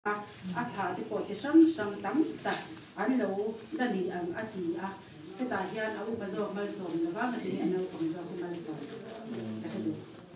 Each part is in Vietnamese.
a thà thì có chỉ sang tắm ta anh lâu đã đi ăn ăn thì cái tài hiền ông bây giờ mal sồn là vang thì anh lâu còn giờ mal sồn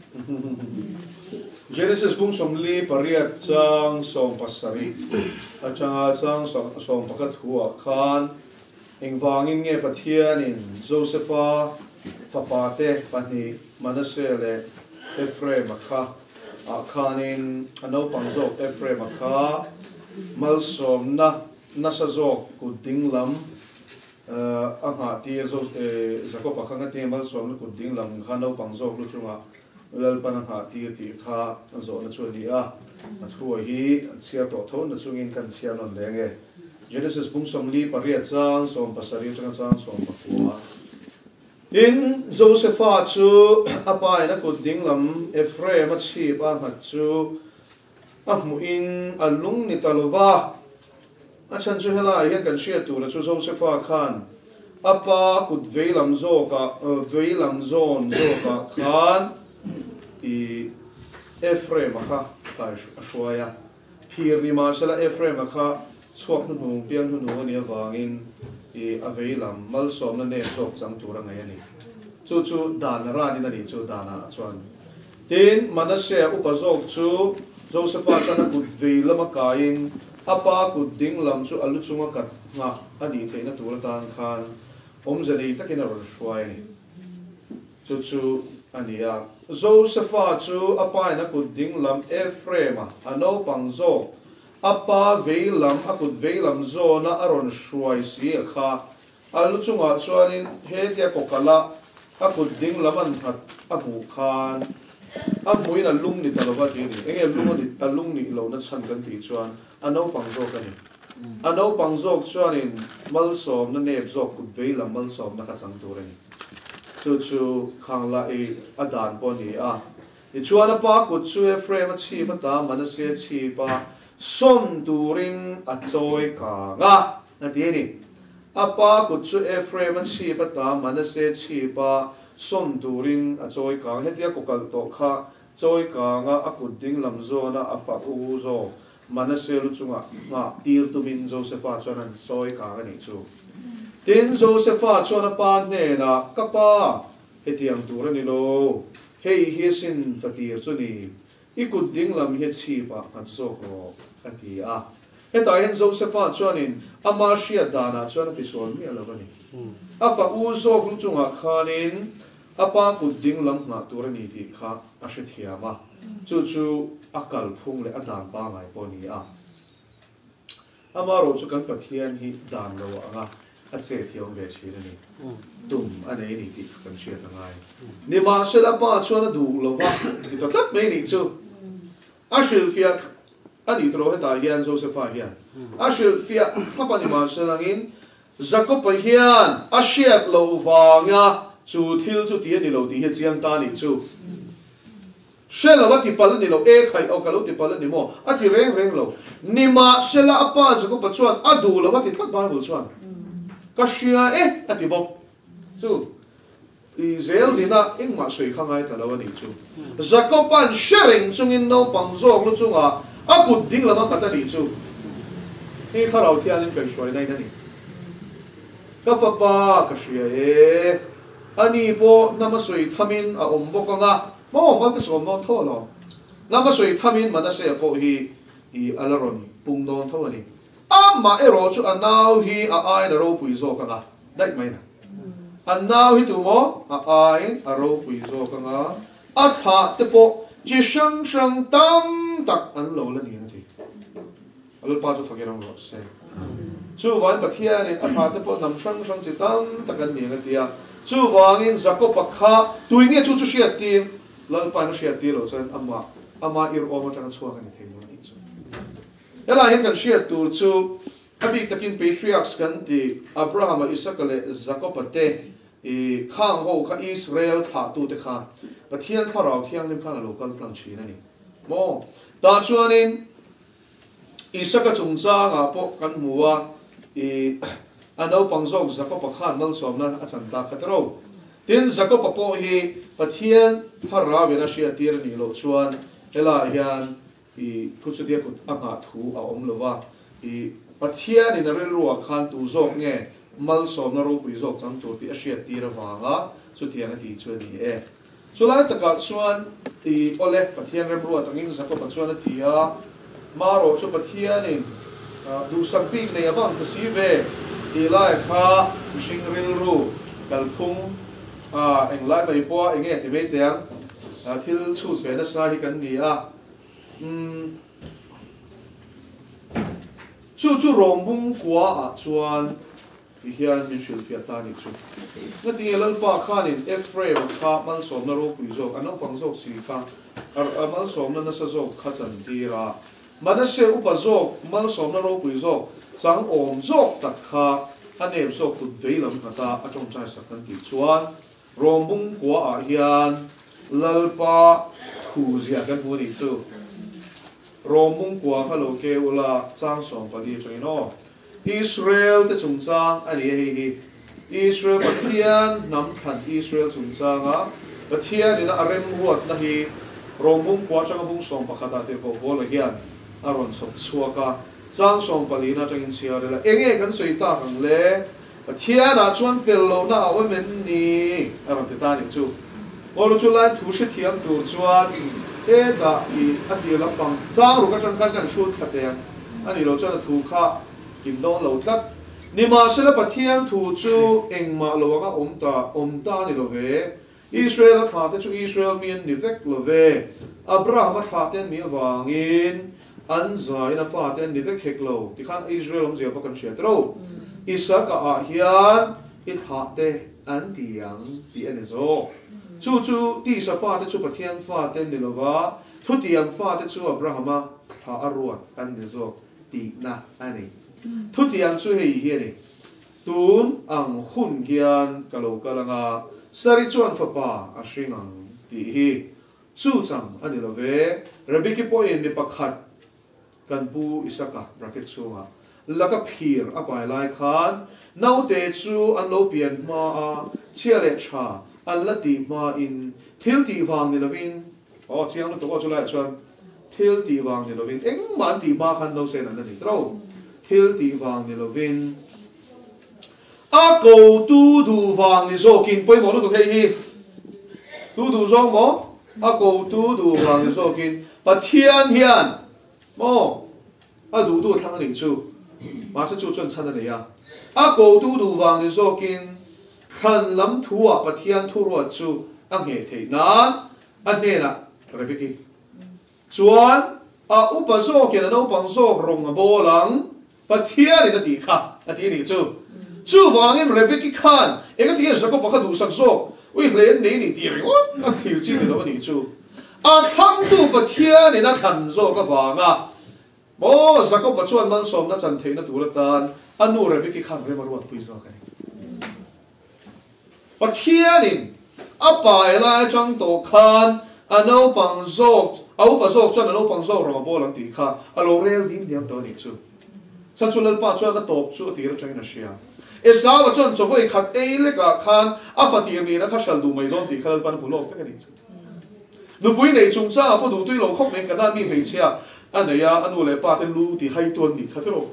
Genesis bung somli pariat chang som pasari achanga chang som pakat huwa khan engwangin nge pathian in Josepha fapate pani Manasseh le Ephraim kha khanin ano pangzok Ephraim kha malsom na nasazok kudinglam anga ti zo Jacob khanga ti malsom kudinglam khano pangzok lu chunga lalpan ha ti kha zo na chuli a thua hi chia to thon na chungin kan chia non lenge Genesis bung somli paria chang som pasari chang som pakua in Josepha chu apa na kudinglam Ephraim a chi pa ma chu mu in alung ni talova a chan chu hela hian kan sia tu la chu Josepha khan apa kut veilam zo ka veilam zon zo ka khan i Ephraim kha ka shwaya phir ni ma sala Ephraim kha chok nu pian nu ni awangin i aveilam mal som na ne tok chang tur angai ani chu dan ra ni na ni chu dana chuan tin Manasseh upazok chu Joseph chana kut veilam kain apa kut dinglam chu alu chunga kat nga ani theina tur tan khan omzani takin ro shwai ni chu ania Joseph chu apa na kut dinglam Ephraim ano pangzo apa veilam akut veilam zo na aron shwai si kha alu chunga chuanin he tia kokala akut dinglaman that amu khan amuina lung ni talova ti ni enge lung ni lo na chan kan ti chuan ano pangzo kani ano pangzo chuanin malsom na neb zo kut veilam malsom na ka chang turani chu khangla e adan poni a ni chuana pa kut chu Ephraim a chi mata Manasseh chi pa som turing a choi ka nga na ti ni apa kut chu Ephraim a chi mata Manasseh chi pa som turing a choi ka hetia kokal to kha choi ka nga akut ding lam zo na afa u zo Manasseh lu chunga nga tir tu min Joseph chuan choi ka ni chu tin Joseph chuan pa ne na kapa hetiang tur ni lo hei hi sin fatir chu ni ikut ding lam he chi pa kan so ko ati a heta hen Joseph chuan in ama shia dana chuan ti son mi ala bani afa u so lu chunga khanin apa kut ding lam na tur ni ti kha a she thiama chu akal phung le adan ba ngai poni a amaro chu kan pathian hi dan lo anga a che thiong ve chi ni tum anei ni ti kan sia ngai ni ma se la pa chuan du lo wa ti to tlat me ni chu a shil fiat ani tro heta hian Joseph hian a shil fiat pa ni ma se langin Jacob hian a shiat lo wanga chu thil chu ti ni lo ti he chiang ta ni chu sela wa ti pal ni lo e khai o kalo ti pal ni mo a ti reng lo ni ma sela apa Jacob chuan adu lo wa ti tlat ba bu chuan ka shia a ti bo chu Israel dina ingma sui khangai talawa ni chu Jacob an sharing chungin no pangzok lu chunga a kut ding lama kata ni chu ni kharau thialin kai shwai nai na ni ka fa pa ka shia ani po namasui thamin a ombok nga mo ba ka som no tho lo namasui thamin Manasseh po hi alaron pung don thawani amma ero chu anau hi a ai na ro pui zo ka nga dai mai na anau hi tu mo a ai a ro pui zo ka nga a tha te po ji shang tam tak an lo la ni na ti alo pa chu fagerang ro se chu wan pathian in a tha te po nam shang ji tam tak an ni na ti a chu wangin Jacob kha tuinge chu sia tim lal pa na sia ti lo chan ama ir o ma tang chuang ani thei mo ni chu ela hin kan sia tur chu abi takin patriarchs kan ti Abraham Isaac le Jacob te I khang ho kha Israel tha tu te kha pathian tharau thiang lim khana local tlang chi na ni mo ta chuanin Isaac chungcha nga po kan muwa ano pangzog Jacob khan mal som na achan ta khatro tin Jacob po hi pathian thara ve na sia tir ni lo chuan ela hian i put dia put anga thu a om lova i pathia ni na rel ruwa khan tu zok nge mal som na ro pui zok chang tu ti a hriat ti ra wanga chu tiang a ti chu ni e chulai taka chuan i ole pathian rem ruwa tangin zako pachuan a tia maro chu pathian in du samping nei awang ka si ve i lai kha mishing ril ru kalphung eng lai mai po enge ti ve tiang thil chu pe na sa hi kan ni a chu rombung kwa a chuan ti hian min shil pia ta ni chu na ti lal pa khan in F-frame kha man som na ro pui zok anong pang zok si kha mal som na sa zok kha chan ti ra mana se upa zok mal som na ro pui zok chang om zok tak kha anem zok tu veilam kata atong chai sakan ti chuan rombung kwa a hian lal pa khu zia kan hu ni chu rombung kwa kha lo ke ula chang som pa di choino Israel te chung chang ani hi Israel pathian nam khan Israel chung changa pathian ina arem huat na hi rombung kwa chang bung som pakhata te ko bol hian aron som chuaka chang som palina changin siarela enge kan soita hang le pathian a chuan fel lo na aw men ni aron te ta ni chu olu chu lai thu she thiam tu chuan e da I ati lampang chang ru ka chang kan shoot khaten ani lo chuan thu kha kim dong lo tlat ni ma sela pathian thu chu engma lo nga omta ni lo ve Israel tha te chu Israel mien ni vek lo ve Abraham tha ten mi wangin an zai na fa ten ni vek hek lo ti khan Israel om zia pa kan sia tro Isaac a hian I tha te an tiang ti an zo chu ti sa fa te chu pathian fa ten ni lo wa thu tiang fa te chu Abraham tha arua an ni zo ti na ani thu tiang chu hei hi ni tun ang hun hian kalo kalanga sari chuan fa pa a hringang ti hi chu chang ani lo ve rabiki po in ni pakhat kan bu Isaka bracket chunga laka phir a pai lai khan nau te chu an lo pian ma a chiale cha an la ti ma in thil ti wang ni lovin chiang no to ko chu lai chuan thil ti wang ni lovin eng man ti ma khan no se na ni tro thil ti wang ni lovin a ko tu du wang ni so kin poi mo lu to hei hi tu du zong mo a ko tu du wang ni so kin pathian hian mo a du thang ni chu ma se chu chuan chan na ya a ko tu du wang ni so kin khan lam thu a pathian thu ro chu a nge thei nan a ne na repiki chuan a upa zo ke na no pang zo rong a bolang pathian ni ti kha a ti ni chu wangin repiki khan ega ti sa ko pakha du sak zo ui len nei ni ti ring a thiu chi ni lo ni chu a thang tu pathian ni na khan zo ka wanga mo zakop pachuan man som na chan theina turatan anu repiki khan re marwa pui zo ka pathianin apa ela chang to khan ano pang zok au pa zok chan ano pang zok ro bolang ti kha alo rel din diam to ni chu chan chulal pa chuan ka top chu ti ra chang na sia esa wa chan chowai khat ei le ka khan apa ti mi na kha shal du mai don ti khalal pan fulok ka ni chu nu pui nei chung cha pa du tui lo khok me ka na mi phei chia anaya anu le pa te lu ti hai ton ni khatro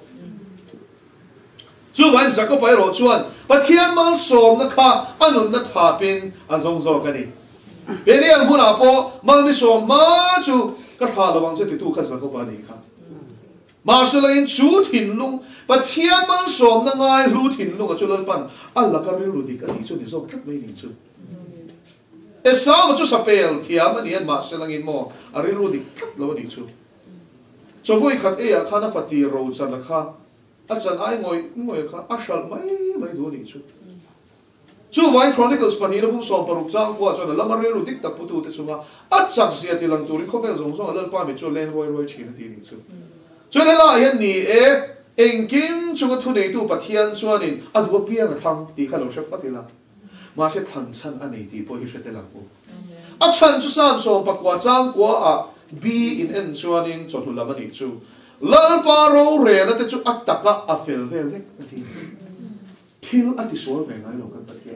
chu wan zakop pai ro chuan pathian mal som na kha anun na tha pin a zong zo ka ni beriang huna po mal mi som ma chu ka tha lawang che ti tu kha zakop ani kha ma sulain chu thin lung pathian mal som na ngai lu thin lung a chulal pan alla ka ri lu di ka ni chu ni zo thak mai ni chu esa ma chu sapel thiam ani an ma selangin mo a ri lu di thak lo ni chu cho voi khat e a khana fati ro chan kha a chan ai ngoi kha a shal mai du ni chu vai chronicles panira bu som paruk chang ko chon la mar ru dik tak putu te chuma a chak sia ti lang turi khopel zong zong alal pa mi chu len roi chi na ti ni chu le la yan ni e engkin chu thu nei tu pathian chuanin a du pia ga thang ti kha lo shak patila ma se than chan ani ti po hi se te lang ko a chan chu sam som pakwa chang ko a B in N chuanin chotu lamani chu lal paro re na te chu ataka a fel vel vek ati thil ati sol ve ngai lo kan pathian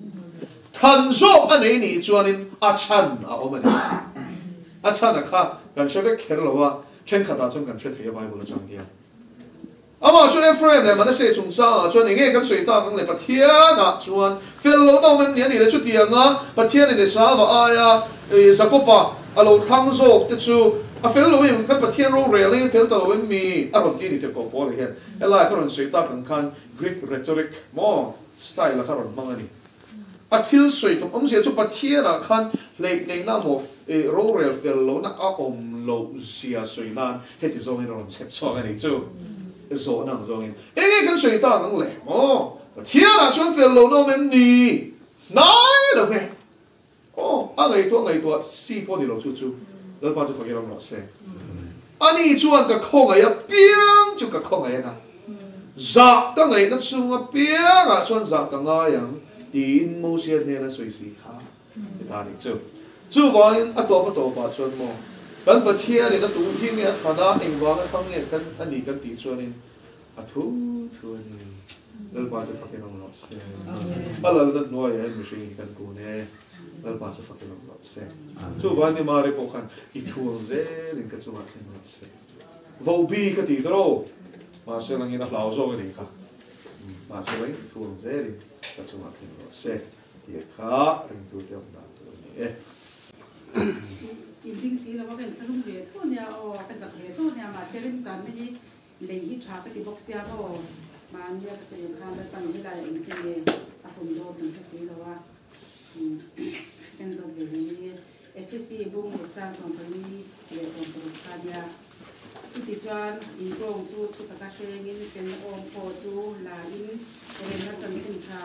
than zo anei ni chuanin a chan a omani a chan a kha กันเชื่อเขียนเราว่าเช่นขัดตาจนกันเชื่อเทียบไปบุรุษจังเกียอามาช่วยเฟรมเนี่ยมันจะเสียจุงซ่าช่วยอย่างเงี้ยกันสวยตากันเลยปะเทียนะชวนเฟลโลน้องมันเนี่ยนี่เลยชุดเดียงอ่ะปะเทียนี่เนี่ยสาวว่าอสักก็ปะเราทั้งโซกติดชูเฟลโลยังกันปะเทียโรเรลลี่เฟลตัวเรามีอารมณ์ที่นี่จะกบปอเลยเห็นเอล่าก็มันสวยตากันคันกรีกเรโทริกมอสไตล์ละครับมันมั่งนี่ทิลสวยตัวเสียชุดปะเทียนะคันเล็กในหน้าหมอโรเรลเฟลโลนักอมโลเสียสวยนานเฮ็ดที่โซนเราเซ็ปซองกันนี่จูโซนังโซนกันสวยตากันเลยมอเทียนะชวนเฟลโลน้องมันนี่นายเลย อะไรตัวสี่พอดีเราชูแล้วพอจะฟังยังเราเสียอันนี้ชวนกับข้องอะไรเปียงจุกับข้องอะไรนะจักตั้งไงนั่นชวนเปียงชวนจักกับอะไรอย่างดีนมูเชียเนี่ยนะสวยสีขาวที่ตานี่จูว่าตัวบาชวนมองกันประเทศเนี่ยนะตัวที่เนี่ยฐานะเองว่ากันทั้งเนี่ยกันอันนี้กันตีชวนนี่ทุนี่แล้วพอจะฟังยังเราเสียอะไรนั่นน้อยไม่ใช่กันกูเนี่ยแล้วพอจะฟังยังเราเสียจูว่านี่มาเรียกกันอีทัวร์เซลิงกันจูว่าที่เราเสียวอลบีก็ตีตรอมาเสียงนี้นักเล่าโซ่กันดีค่ะมาเสียงทัวร์เซลิงกันจูว่าที่เราเสียเดี๋ยวข้าเรื่องตัวเดียวกันตัวนี้จริงๆสิเราว่าเป็นสรุปเวทตัวเนี่ยเป็นสักเวทตัวเนี่ยมาเซเว่นจันนี่เลยฮิตชาไปที่บ็อกเซียก็มาเนี่ยก็เสียค่าแล้วตอนนี้อะไรจริงๆอาผมโดนถึงที่สิเราว่าเป็นสักเวทนี้FSC บุ้งจ้างของคนนี้เกี่ยวกับตัวคาเดียทุกที่จวนอินโกงจูทุกตะการเชงินเป็นโอมโพจูลาอินเป็นนักจันสินชา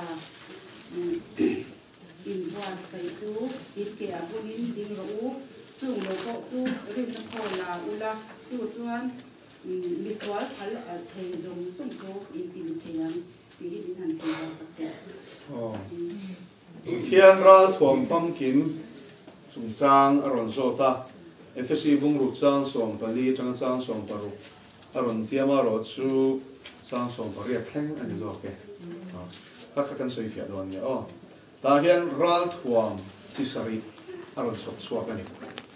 อินวาใส่จูอินเกียบุญินดิงรูจูโลโก้จูริมน้ำโคลาอุลาจูจวนมิสวอลอัลเทนงสุ่มจูอินฟินิเทียนที่ดินทันสีสักแก่เทียนราถ่วงฟังกินสุงจางอรอนโซตาFSC บุ้งรูจางส่งไปลีจังจางส่งไปรูอรอนเทียมารอจูจางส่งไปเรียกแข่งอันนี้โอเคถ้ากันสวยเฟียดวันเนี่ยตาเห็นรัลถ่วงที่สริอรอนสดสวกันนี่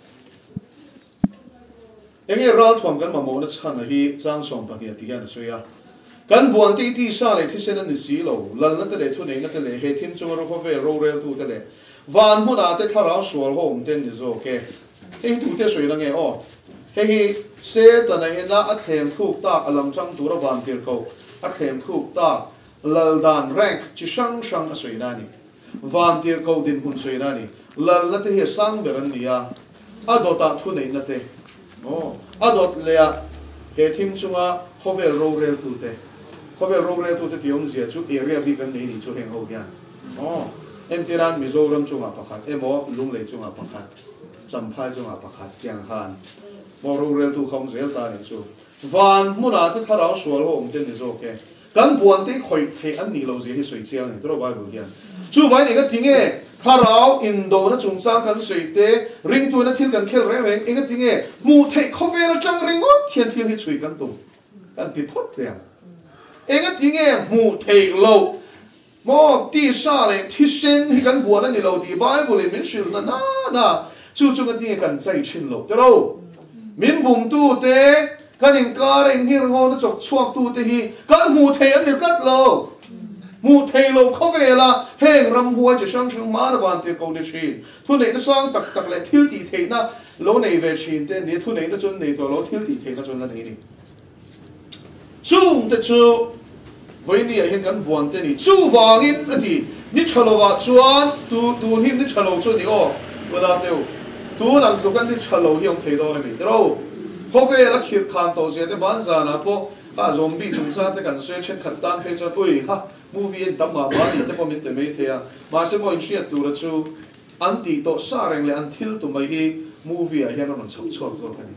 ยังไงรัลถ่วงกันมาโมนัชฮันนะฮีจางส่งไปเรียกที่ยันสวยกันบวนที่ซาเลยที่เซนันนิสีโลลันนั่นแต่เด็กทุนเองนั่นแต่เด็กเฮทิมจงรู้เขาเวโรเรลตูแต่เด็กวันหุ่นอาแต่ถ้าเราสวลโฮมเต้นดิโซเคเองตูเตสวยนั่งไงเฮ้ยเซตันไอ้น่าอัดเทมทุกตาอลัมจังตัววันเดียวเขาอัดเทมทุกตาลลดานแรงจิช่างสวยนั่นนี่วันเดียวเขาดินหุ่นสวยนั่นนี่ลลนั่นแต่เฮสังเบรันนี่อะอดอตาทุนเองนั่นแต่อดอตเลยอะเฮทิมจงเขาเวโรเรลตูเตเขาเป็นโรคเรื้อตัวที่ยงเสียชุดเอเรียบีกันนี่ชุดแห่งโฮกันเอ็มทีรันมิโซรัมจุงอาปะขัดโมลุงเล็กจุงอาปะขัดจำพายจุงอาปะขัดเกียงขันโมโรคเรื้อตัวของเสียตาเนี่ยชุดวันมุนาที่ถ้าเราสวดโฮมเต็มที่โอเคกันบวนที่คอยเทอันนี้เราเสียให้สวยเจียงนี่ตัวใบบุญชุดใบนี่ก็ทิ้งถ้าเราอินโดนั่นจุงสร้างกันสวยเตริงตัวนั่นทิ้งกันเคลแรงเองก็ทิ้งมูเทเขาเวลจังริงอ๋อเทียนให้สวยกันตัวกันติดพอดเดียงเองก็ทิ้งมูเทโลมอที่ซาเลยที่เซนที่กันบัวนั่นนี่เราที่บ้านบุรีมินชิลน่ะจู่ๆก็ทิ้งกันใจชินโลแต่เรามินบุ้งตู้เตะกันอินการอินฮิร์งอนจกชวกตู้เตะฮีกันมูเทอันนี้กัดโลมูเทโลเขาเวลาเฮงรำหัวจะช่างมาระบานเตะกูเดชินทุนไหนจะสร้างตักเลยทิลตีเทน่ะโลในเวชินเตเนี่ยทุนไหนจะจนในตัวโลทิลตีเทน่ะจนนั่นนี่จู่แต่จู่วันนี้เห็นกันบวนเตนี่จู่วางอินอันที่นี่ชะลอว่าจวนตัวหิมนี่ชะลอจวนนี่เวลาเดียวตัวหลังตัวกันนี่ชะลอที่ยงเทโดเลยมิแต่เราพอเวลาขีดขันตัวเสียแต่บ้านซานะพวกซอมบี้สงสารแต่กันเสียเช่นขัดตันเพื่อจะอุ้ยฮะมูวี่ตั้มมาบ้านนี่แต่พอมิแต่ไม่เทียมาเสียมอยเชียตัวละจู่อันที่ตัวซาเรงเลยอันทิลตัวไม่ฮีมูวี่เห็นเราหนุนชอบชอบกัน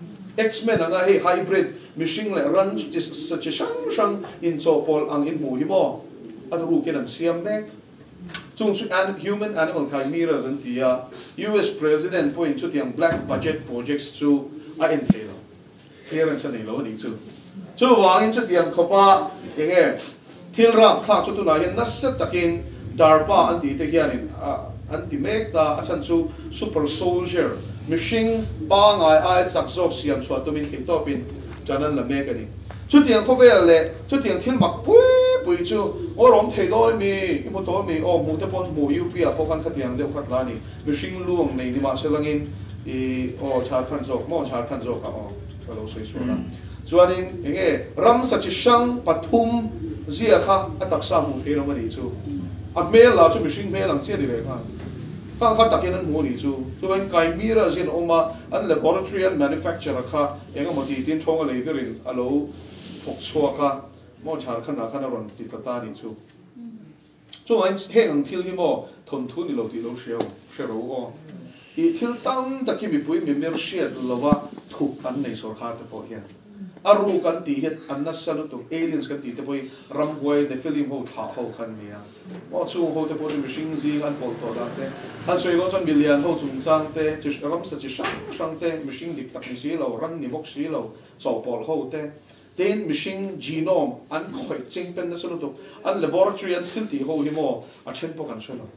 X-Men ang ay hybrid machine le run such a shang in so pol ang in mu himo at rukin ang siamek chung human animal chimera an tia US president point to the black budget projects to entail here and sanilo ni chu wang in chu tiang khopa enge thilram thak chu tu na yan nasat takin darpa an ti te hian an ti mek ta achan chu super soldier mishing ba ngai ai chak zok siam chhuat tumin ke topin chanan la me kani chu tiang kho vel le chu tiang thil mak pui chu orom thei do mi imu to mi o mu te pon mu yu pi a pokan khatiang de khat la ni mishing luang nei ni ma selangin I o char khan zok mo char khan zok a o lo soi so la chuanin enge ram sachishang pathum zia kha atak sa mu the lo mani chu a mel la chu mishing mel ang che di ve kha kha takin an mu ni chu chuan kai mira zin oma an laboratory and manufacturer kha enga moti tin thong a leverin alo phok chua kha mo char khan na khan ron ti ta ni chu chuan heng thil hi mo thon thu ni lo ti lo sheo o I thil tam taki mi pui mi mer shiat lova thuk an nei sor kha te po hian aru kan ti het an na salu tu aliens kan ti te poi ramway the film ho tha ho khan nia mo chu ho te po machine zi an pol to da te han soi lo ton million ho chung chang te chi ram sa chi sang te machine dik tak ni si lo ran ni bok si lo so pol ho te ten machine genome an khoi ching pen na salu tu an laboratory an thil ti ho hi mo a chen po kan shelo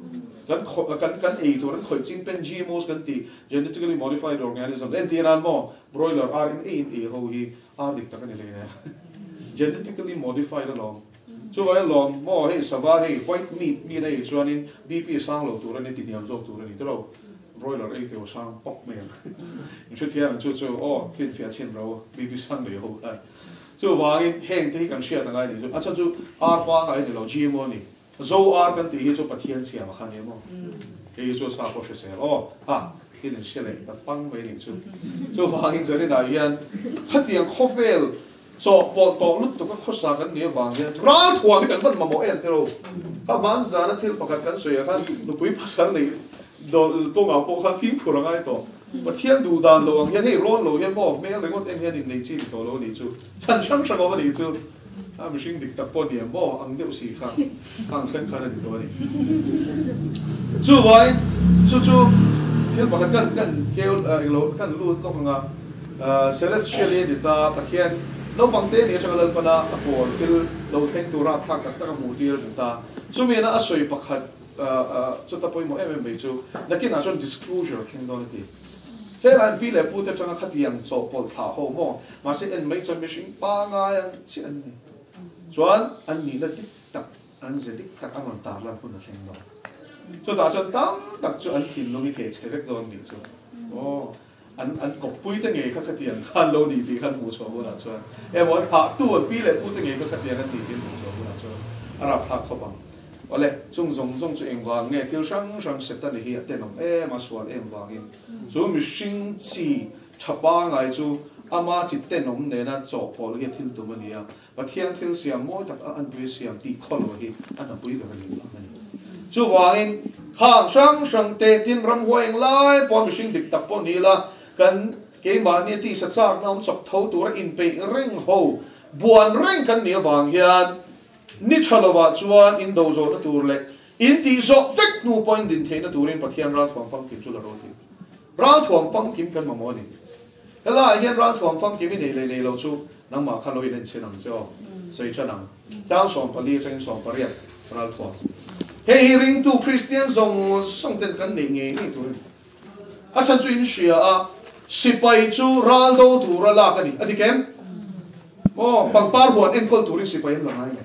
kan ei to ran khoi ching pen GMOs kan ti genetically modified organism en ti ran mo broiler RNA ti ho hi a dik ta kan le ne genetically modified along so ai long mo he sava he white meat mi nei chuanin BP sang lo tu ran ti diam zo tu ran ni tro broiler ei te o sang pok me ni chu thian chu o fin fia chen ro BP sang le ho ta so wang heng te kan share na ngai ni a chu a pa ngai de lo GMO ni zo ar kan ti hi chu pathian siam khan ni mo ke chu sa ko se o ha kin se le ta pang ve ni chu so wang in zari da hian khatiang khovel so po to lut to ka khosa kan ni wang hian ra thua mi kan ban ma mo en tero ka man za na thil pakat kan soya kan nu pui pasal nei do to nga po kha phim phura ngai to pathian du dan lo ang hian hei ron lo hian mo me le ngot en hian in nei chi to lo ni chu chan chang chang ma ni chu a machine dik tak po ni mo ang deu si kha ang khan khan ni to ni chu wai chu thil pakat kan keu lo kan lu to nga celestial ni ta pathian lo bangte ni changal pana apol til lo theng tu ra thak tak tak mu dir ta chumi na asoi pakhat chu ta poi mo em chu lakin a chon disclosure thing don ti helan pi le pu te changa khatiang cho pol tha ho mo ma se en mai chon machine pa nga yan chi an ni chuan an ni na tik tak an ze dik tak an ta la pu na theng lo chu ta chon tam tak chu an thin lo mi ke chherek don ni chu o an ko pui te nge kha khatiang khan lo ni ti khan mu cho ho na chuan e mo tha tu pi le pu te nge kha khatiang an ti tin mu cho ho na chuan ara thak kho bang ole chung zong chu engwang nge thil sang set ta ni hi atenom ma swal engwang in chu mi hring chi thapa ngai chu ama chi tenom ne na cho pol ge thil tu mania pathian thil siam mo tak an bui siam ti kholo hi an bui da ni chu wangin hang sang te tin ram hoeng lai pon mi hring dik tak pon ni la kan ke ma ni ti sa chak nam chok tho tur in pe reng ho buan reng kan ni wang hian ni chalowa chuan in do zo na tur le in ti zo vek nu point din theina turin pathian ra thwang fang kim chu la ro ti ra thwang fang kim kan ma mo ni hela hian ra thwang fang kim ni le lo chu nang ma khaloi len chenang cho sei chanang chang som pali chang som pariat ra thwang he ring tu Christian zong song ten kan nei nge ni turin a chan chu in shia a sipai chu ral do tu ra la ka ni atikem o pangpar huan en kol turin sipai la ngai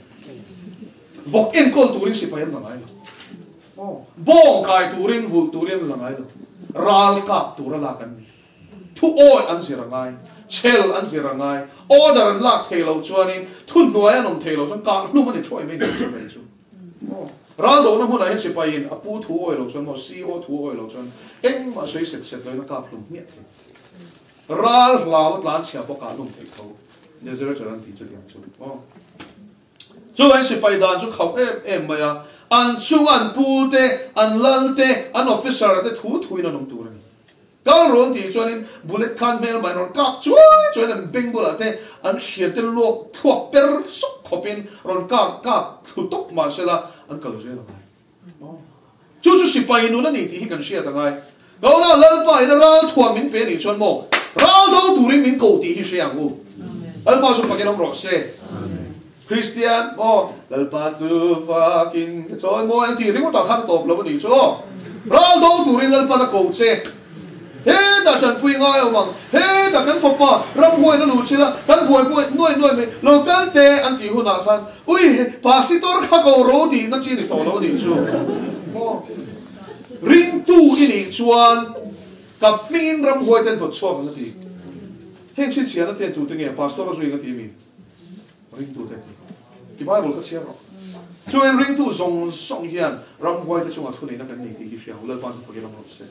vok en kol turin sipayan langai lo bong kai turin vul turin langai lo ral kap tura lakan ni thu oi an sirangai chel an sirangai order an lak thelo chuani thun nuai anom thelo chuan ka lu mani choi me ni chu ral do na huna hen sipayin apu thu oi lo chuan mo CO thu oi lo chuan eng ma sei set lo na kap lu mi the ral law tlan chia po ka lu thei tho ne zero charan ti chu diam chu chu an sipai dan chu khau em maya an chu an pu te an lal te an officer te thu in anom tur ni kal ron ti chuanin bullet khan mel man ron kap chuan an bengbula te an hriat te lok thuak per sok khopin ron kap thu tok ma sela an kal je la chu sipai nu na ni ti hi kan hriat angai go la lal pa ina ral thuam min pe ni chuan mo ral do turin min ko ti hi hriang u al pa chu pakenom ro se Christian mo lalpa tu fucking so mo anti ringo ta khan top lo ni cho ral do turin lalpa na ko che he da chan pui ngai omang he da kan fopa ram hoi na lu chila kan hoi noi me local te an ti hu na khan ui pastor kha ko ro di na chi ni to lo di chu ring tu ini chuan kap min ram hoi ten bot chok na ti he chin sia na te tu te nge pastor ro zui nga ti mi ring tu te ti bible ka sia ro cho en ring tu song hian ram hoi te chunga thu nei na kan ni ti hi le ban ko ge ram ro se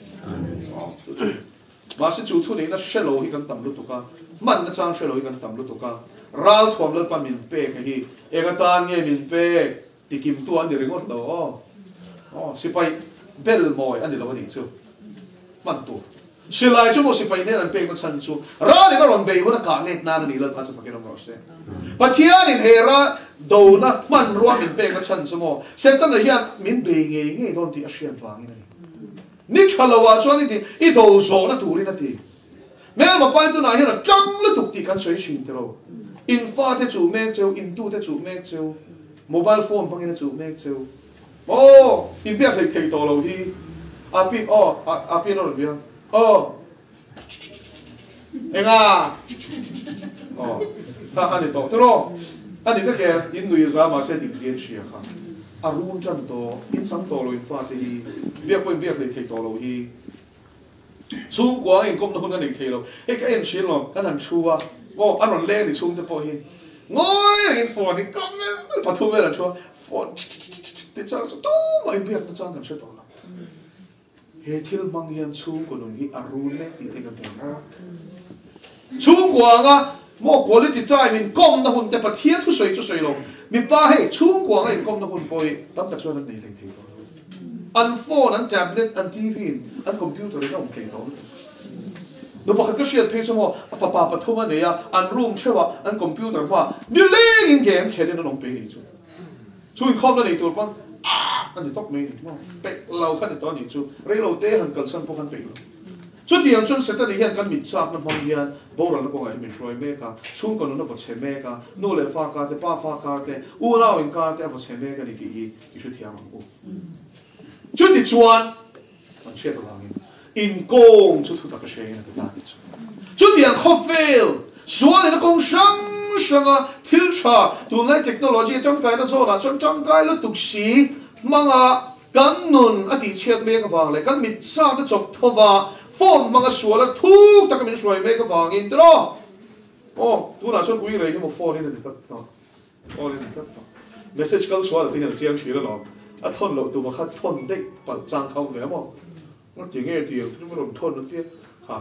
mà sẽ chủ thu này nó sẽ lâu hi kan tam lu tuka man na chang sẽ lâu hi kan tam lu tuka ral thom le pa min pe ka hi egatan nge min pe ti kim tu an ni ringot do sipai bel moi an ni lo ni chu man tu silai chu mo sipai ne an pe ko san chu ra ni ka ron be ho na ka net na ni lo ka chu pa ke ram ro se pathian in hera do na man ro min pe ko san chu mo se tan na hian min be nge don ti a sian wang ni nít chalawa cho ni ti do so na tu ri na ti me ma pai tu na hi na chang lu tuk ti kan soi shin tro in fa te chu me cheu in tu te chu me cheu mobile phone phang in chu me cheu in bia le thei to lo hi a pi no bia enga ta han to tro ani te ke in nui za ma se dik zien chi kha arun chan to in sang to lo in fa te hi bia le thei to lo hi chung kwa in kom na hun ani thei lo e ka en shin lo kan han chuwa an ron le ni chung te po hi ngoi in fo ni kom pa thu ve la chua fo te chang tu mai bia na chang kan che to lo he thil mang hian chung ko lung hi arun le ti te ka bo chung kwa nga mo quality time in kom na hun te pa thia thu soi chu soi lo mi pa he chung kwa nga in kom na hun poi tam tak chuan an nei le thei to an phone an tablet an TV an computer ri ong thei to no pakhat ka shiat phe chamo pa thuma ne ya an room chewa an computer wa ni le in game khe den long pe ni chu in khom na nei tur pan an ni tok me ni mo pe lau khan to ni chu re lo te han kal san po kan pe chu ti an chun seta ni hian kan mit chap na phong hian boral na ko ngai min roi me ka chung ko no bo che me ka no le fa ka te pa fa ka te u lao in ka te bo che me ka ni ki chu thiam ang chu ti chuan an che to lang in kong chu thu ta ka she na ta ti chu ti an kho fail suan na kong shang a thil cha tu nai technology chang kai na zo na chang kai lo tuk si manga kan nun ati chet me ka wang le kan mit sa ta chok thowa phone mga suala thuk ta ka min suai me ka wang in tro tu na chon kui re mo phone ni ta ta message kal suala ti han chiang chi lo a thon lo tu ma khat thon dei pa chang khau ve mo nó chỉ nghe thì chúng nó làm thôn nó kia hả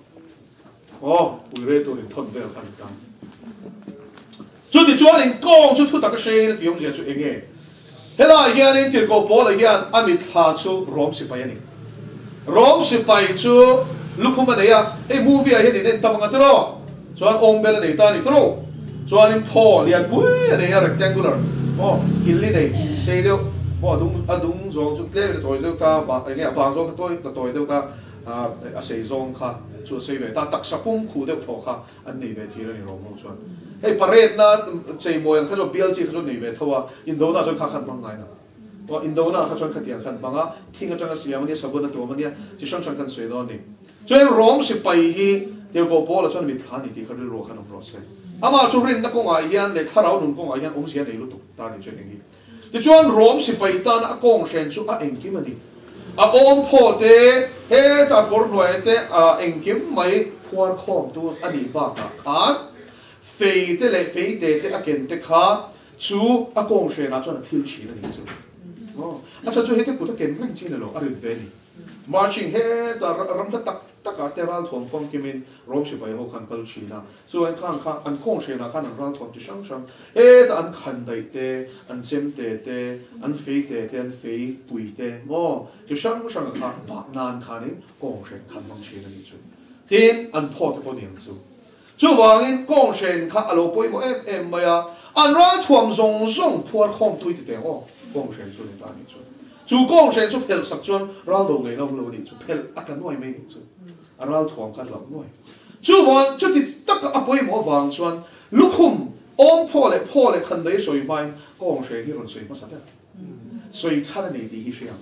ui rê tôi liền thôn về là khăn chú thì chúa liền con chú thu đặt cái xe thì ông sẽ chú nghe thế là hiện nay thì có bố là hiện anh bị thà chú Rome sẽ bay này Rome sẽ bay chú lúc hôm nay à cái movie hiện nay tao mang tới cho anh ông bên này ta này tới cho anh Paul liền bui này rectangular killi này xe đâu đúng rồi chúng ta tôi đâu ta bà nghe vàng rồi tôi đâu ta xây zong kha chú xây về ta đặc sắc phong khu đâu thọ kha anh này về thì là nhiều mong chuan cái parade na chơi mồi anh thấy rồi bill chỉ thấy rồi này về thua Indo na cho khá khăn bằng ngày nào Indo na khá cho khá tiền khăn bằng á thiên cái trang cái siam này sabun na tuam này chỉ sang sang khăn sấy đó này cho nên Rome sẽ bay hi điều có bỏ là cho nên bị thán thì khá rồi khá nông rồi sẽ ama chú rin na công ai hiền để thà rau nung công ai hiền ông sẽ để lúc tục ta để cho nên thì chuan Rome sẽ bay ta na công sen chú anh kim anh đi ôm phô te he ta cor nuai te anh kim mai phuar khom tu ani ba ka khan fei te le fei te aken te kha chú công sen na chuan thil chi na ni chu acha chu he te puta ken ring chi na lo arin ve ni marching he ta ram ta tak ka te ral thom pom kimin Rome sẽ bay ho khan kal chi na so an khan an kong sen na khan an ral thom chi sang sang he ta an khan dai te an chem te an fei te an fei pui te chi sang sang kha ba nan khan in kong sen khan mang chi na ni chu tin an pho te po niang chu chu wang in kong sen kha alo poi mo em maya an ral thom zong zong phuar khom tui te kong sen chu ni ta ni chu chú công sẽ chụp phèn sắc chuan rau đầu ngày lâu lâu đi chụp phèn ăn nuôi mấy đi chú rau thuồng cắt lỏng nuôi chú bọn chú thì tất cả áp bôi mỏ vàng chuan lúc hôm ôm phô lại khăn đấy sôi mai công sẽ đi rồi sôi mất sạch đấy sôi chát này đi hi sôi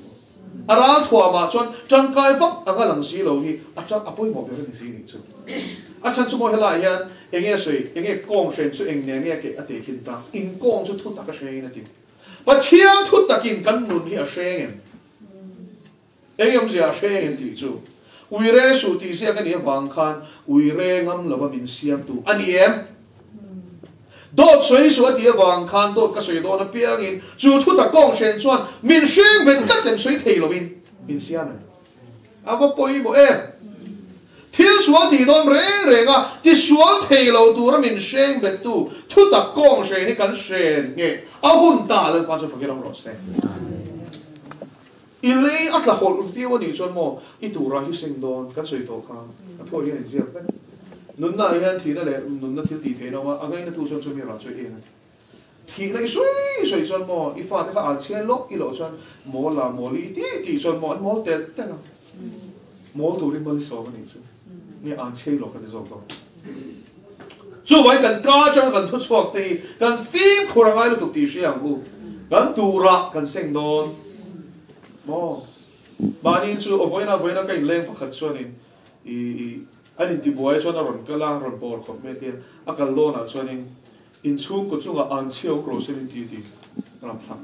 ara thua ma chuan kai vak anga lang si lo hi acha apoi mo be si ni chu achan chu mo hela hian enge soi enge kong shen chu eng ne nge ke ate kin ta in kong chu thu ta ka she na ti pathian thu takin kan nun hi a shengen engem je a shengen ti chu uire su ti sia kan ni wang khan uire ngam lova min siam tu ani em dot soi su ti wang khan dot ka soi do na piang in chu thu ta kong shen chuan min sheng ben tat tem soi thei lovin min siam ava poi bo em thiên số thì đom rẽ nga thì số thầy lâu tu ra mình xem bên tu thu tập công sẽ ni cần xem nghe ao hun ta lên qua cho phải cái đồng rồi xem ilai at la hol tiêu đi cho mo ít tu ra hi sinh đòn cái sợi tổ khang thôi hiện giờ cái nun na hiện thì đó là nun na thiếu tí thế đâu mà anh ấy nó tu cho mình làm cho yên thì này suy cho mo ít phát cái ăn chen lốc ít lỗ cho mo là mo li tí cho mo tết tết nào mo tu đi mới số cái này chứ nghe ăn chơi lộc cái gì đó, chú vậy cần cá chẳng cần thuốc chuột thì cần phim khổ ra ngay lúc đi xe hàng u, cần tu ra cần sinh đòn, mo, bà đi chú ở với nó cái lên phát cho nên, anh đi buổi cho nó rộn cái lang rộn bò khóc mẹ tiền, cần lo na cho nên, in chung của chúng là ăn chơi ở grocery đi làm thằng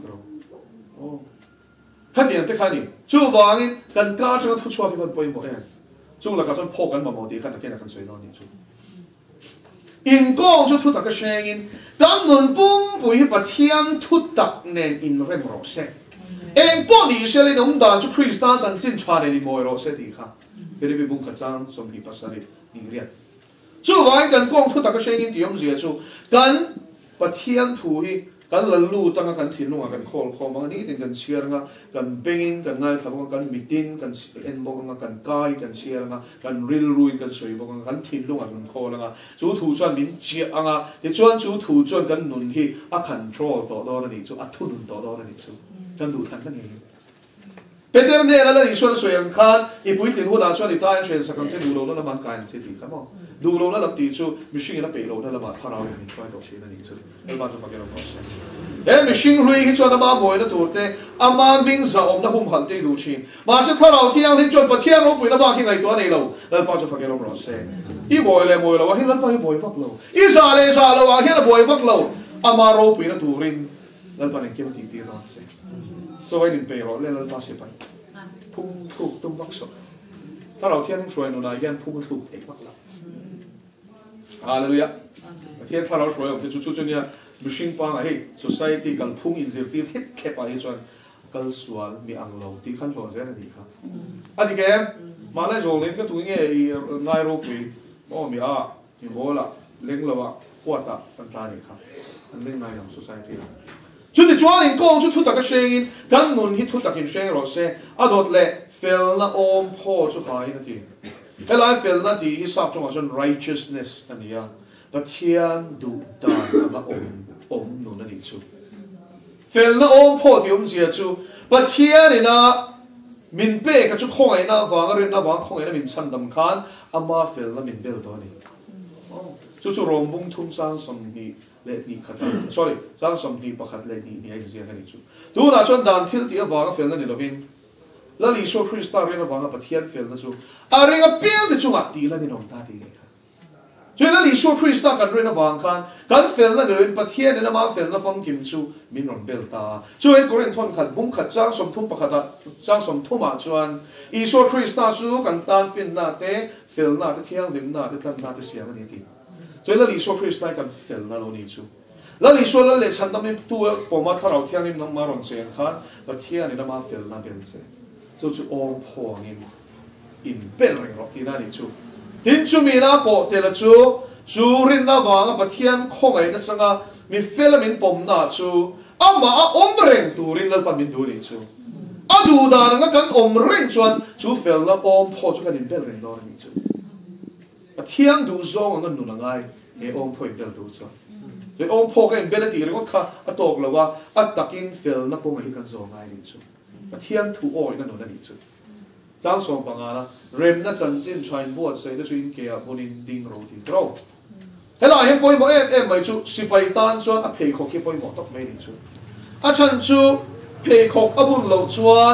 rồi, khách tiền tới khách đi, chú vàng cần cá chẳng thuốc chuột thì vẫn bơi một em. chúng là các con phôกันมาหมดที่ขั้นตอนกันสวยน้อยนี่จุอินก้องจุดทุตักเชงอินการหนุนปุ้งปุยปะเทียนทุตักเนอินเริ่มรอเซเองป้อนนี่เชลินุ่มดานจุคริสตันจันจินชาเนนิมวยรอเซตีค่ะฟิลิปปิบุ้งขจังสมหิปัสสารินิเรียนจู่ว่ากันก้องทุตักเชงอินที่ยมเสียจู่กันปะเทียนถุยกันลันลู่ตั้งกันถิ่นนุ่งกันโคลบางนี้ถึงกันเชียร์งกันเบงกันง่ายทำกันมิดินกันเอ็นบอกกันกายกันเชียร์งกันริลลุยกันสวยบอกกันถิ่นนุ่งกันโคลงจู่ถูจวนมินเจียงเดี๋ยวจวนจู่ถูจวนกันหนุนที่คันโทรต่อรอนี่จู่ทุนต่อรอนี่จู่กันดูทันกันเองเป็นเรื่องนี้แล้วอีส่วนสวยงานอีปุ้ยถิ่นหัวดาวส่วนอีใต้เชียร์สักครั้งจะดูโลแล้วมันการจะดีครับมั้งดูโลแล้วหลังตีจู่มิชิงแล้วไปโลแล้วมาพาเราอย่างนี้ช่วยตัวเชียร์นี่จู่แล้วมาจะฟังกันเราใช่มิชิงลุยที่จวนมาบ่อยนะตัวเต้อามาบิงจะอมนะหุ่มหันตีดูชิงมาสักถ้าเราที่ยังที่จวนปะเทียนเราปุ้ยนะบ้าที่ไหนตัวนี้เราแล้วมาจะฟังกันเราใช่อีบ่อยเลยว่าที่นั่นไปบ่อยฟักเราอีซาเราว่าที่นั่นบ่อยฟักเราอามาเราปุ้ยนะตัวรินแล้วไปเนี่ยเกี่ยวกับตีร้านใช่ตัวไอ้ดินเปย์เราเล่นแล้วมาเสียไปพุ่งถูกตุ้มบักสดถ้าเราเที่ยงช่วยหนูนายยันพุ่งถูกเอกบักละฮาเลลูยาเที่ยงถ้าเราช่วยผมจะชุดเนี่ยมิชิงปังไอ้ society กันพุ่งอินเซอร์ทีที่แค่ไปจนกันสวนมีอังโลที่ขั้นตอนเส้นนี้ครับอันนี้แกมาเลยโจงเล่นก็ตัวนี้นายโรปีมีมีโบล่ะเล่นแล้วว่าขวดตับต่างๆนี่ครับอันเล่นนายของ societyจุดที่จวนอินกงจุดทุกตะกันเชงอินกันนุนฮิทุกตะกินเชงรอเซอดอดเล่เฟลน่ะอมพ่อจุดหายนั่นทีเวลาเฟลน่ะดีฮิสับจงว่าจน righteousness อันนี้ปะเทียนดูดานมาอมนุนนั่นอีกจุเฟลน่ะอมพ่อที่เสียจุปะเทียนนี่นะมินเป้กับจุคงไอ้น่ะวางอะไรน่ะวางคงไอ้น่ะมินชันดำคานอามาเฟลน่ะมินเบลตัวนี้จุรวมบุ้งทุ่มสร้างสมดีเลนี่ขัดsorry สร้างสมดีประคัดเลนี่ไอ้เสียกันนี่จุดูน่ะจนดานทิลที่วางเฟลน่ะนี่เราวินแล้วลิโซคริสต์เรียกวางปะเทียนเฟลน่ะจุอะไรก็เปลี่ยนที่จุงอ่ะดีแล้วนี่น้องตาดีเลยครับจนแล้วลิโซคริสต์กันเรียกวางกันเฟลน่ะเดินปะเทียนนี่นะมาเฟลน่ะฟังกิมจุมินรอนเบลตาจนกูเรียนทนขัดบุ้งขัดสร้างสมทุ่มประคัดสร้างสมทุ่มอ่ะจวนลิโซคริสต์จุกันตานฟินน่ะเตเฟลน่ะเทียนลิมน่ะเตตันน่ะเสียมันนี่ทีจนแล้วลิโซคริสต์กันเฟลน่ะโลนี่จุแล้วลิโซแล้วเลชันตั้มเป็นตัวผมมาถ้าเราเที่ยงนี่น้องมารอนเสียงขันปะเทียนนี่นะมาเฟลน่ะเป็นเสียจู่อมพองินอินเป็นเรื่องรบที่นั่นนี่จู่ดินจู่มีน่าโกเตลจู่รินน่าวางปะเทียนคงไอ้นั่นสังกามีเฟลมินปมน่าจู่อามาอมเร่งตูรินแล้วปันมินดูนี่จู่ดูดานังกันอมเร่งจวนจู่เฟลน่ะอมพอจู่กันอินเป็นเรื่องนอนนี่จู่ปะเทียนดูซองกันนู่นง่ายเออมพออินเป็นดูจู่เลยอมพอกันอินเป็นตีเรื่องก็ตกแล้วว่าตักอินเฟลน่ะปมให้กันซองง่ายนี่จู่เทียนถูอ้อยนั่นนู่นนั่นนี่จุดจ้างส่งปังนะเริ่มนั่นจันจินชายบวชใส่ด้วยชุนเกียร์บนินดิ้งโรดิโตรเฮ้ยล่ะเห็นปอยบอกไม่จุสิไปตานชวนเพย์ขอกที่ปอยบอกต้องไม่ดีจุฉันจุเพย์ขอกบุญเหล่าชวน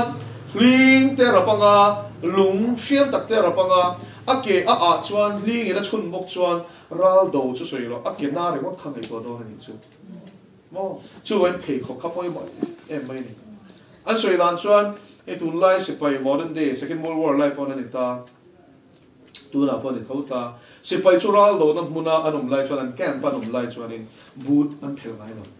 ling te rapanga lung siam tak te rapanga ake a chuan ling ina chun bok chuan ral do chu soi lo ake na re wat khang ei to do ni chu mo chu wen phei kho khapoi mo em mai ni an soi lan chuan e tun lai se pai modern day second world war lai pon ani ta tu na pon ni thota se pai chu ral do na muna anum lai chuan an kan panum lai chuan in boot an phel ngai lo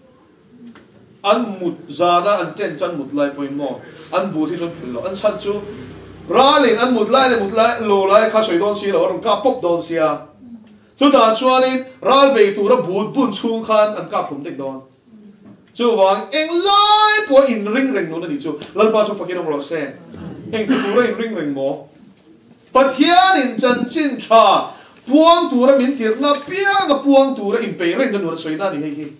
an mut zana an ten chan mut lai poi mo an boot hi chuan phel lo an chat chu ralin an mut lai lo lai kha soi don si lo ron ka pop don sia chu ta chuan in ral be tu ra boot bun chung khan an ka phum tek don chu wang eng lai po in ring ring no na ni chu lan pa chu fakir ro se eng tu ra in ring ring mo pathian in chan chin tha puang tu ra min tir na pia ga puang tu ra in pe ring no soi na ni hi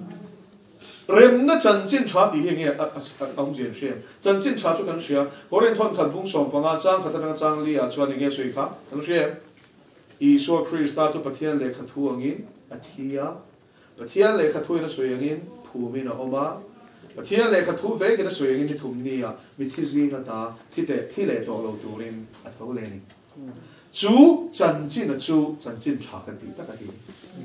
rem na chan chin tha ti hi nge ang je she chan chin tha chu kan sia horen thon khan bung som panga chang khatana chang li a chuan nge soi kha kan she Isua Krista chu pathian le khathu angin athia pathian le khathu na soi angin phumi na oma pathian le khathu ve ke na soi angin thum ni a mi thizi na ta thi le to lo turin a tho le ni chu chan chin na chu chan chin tha kan ti ta ka ti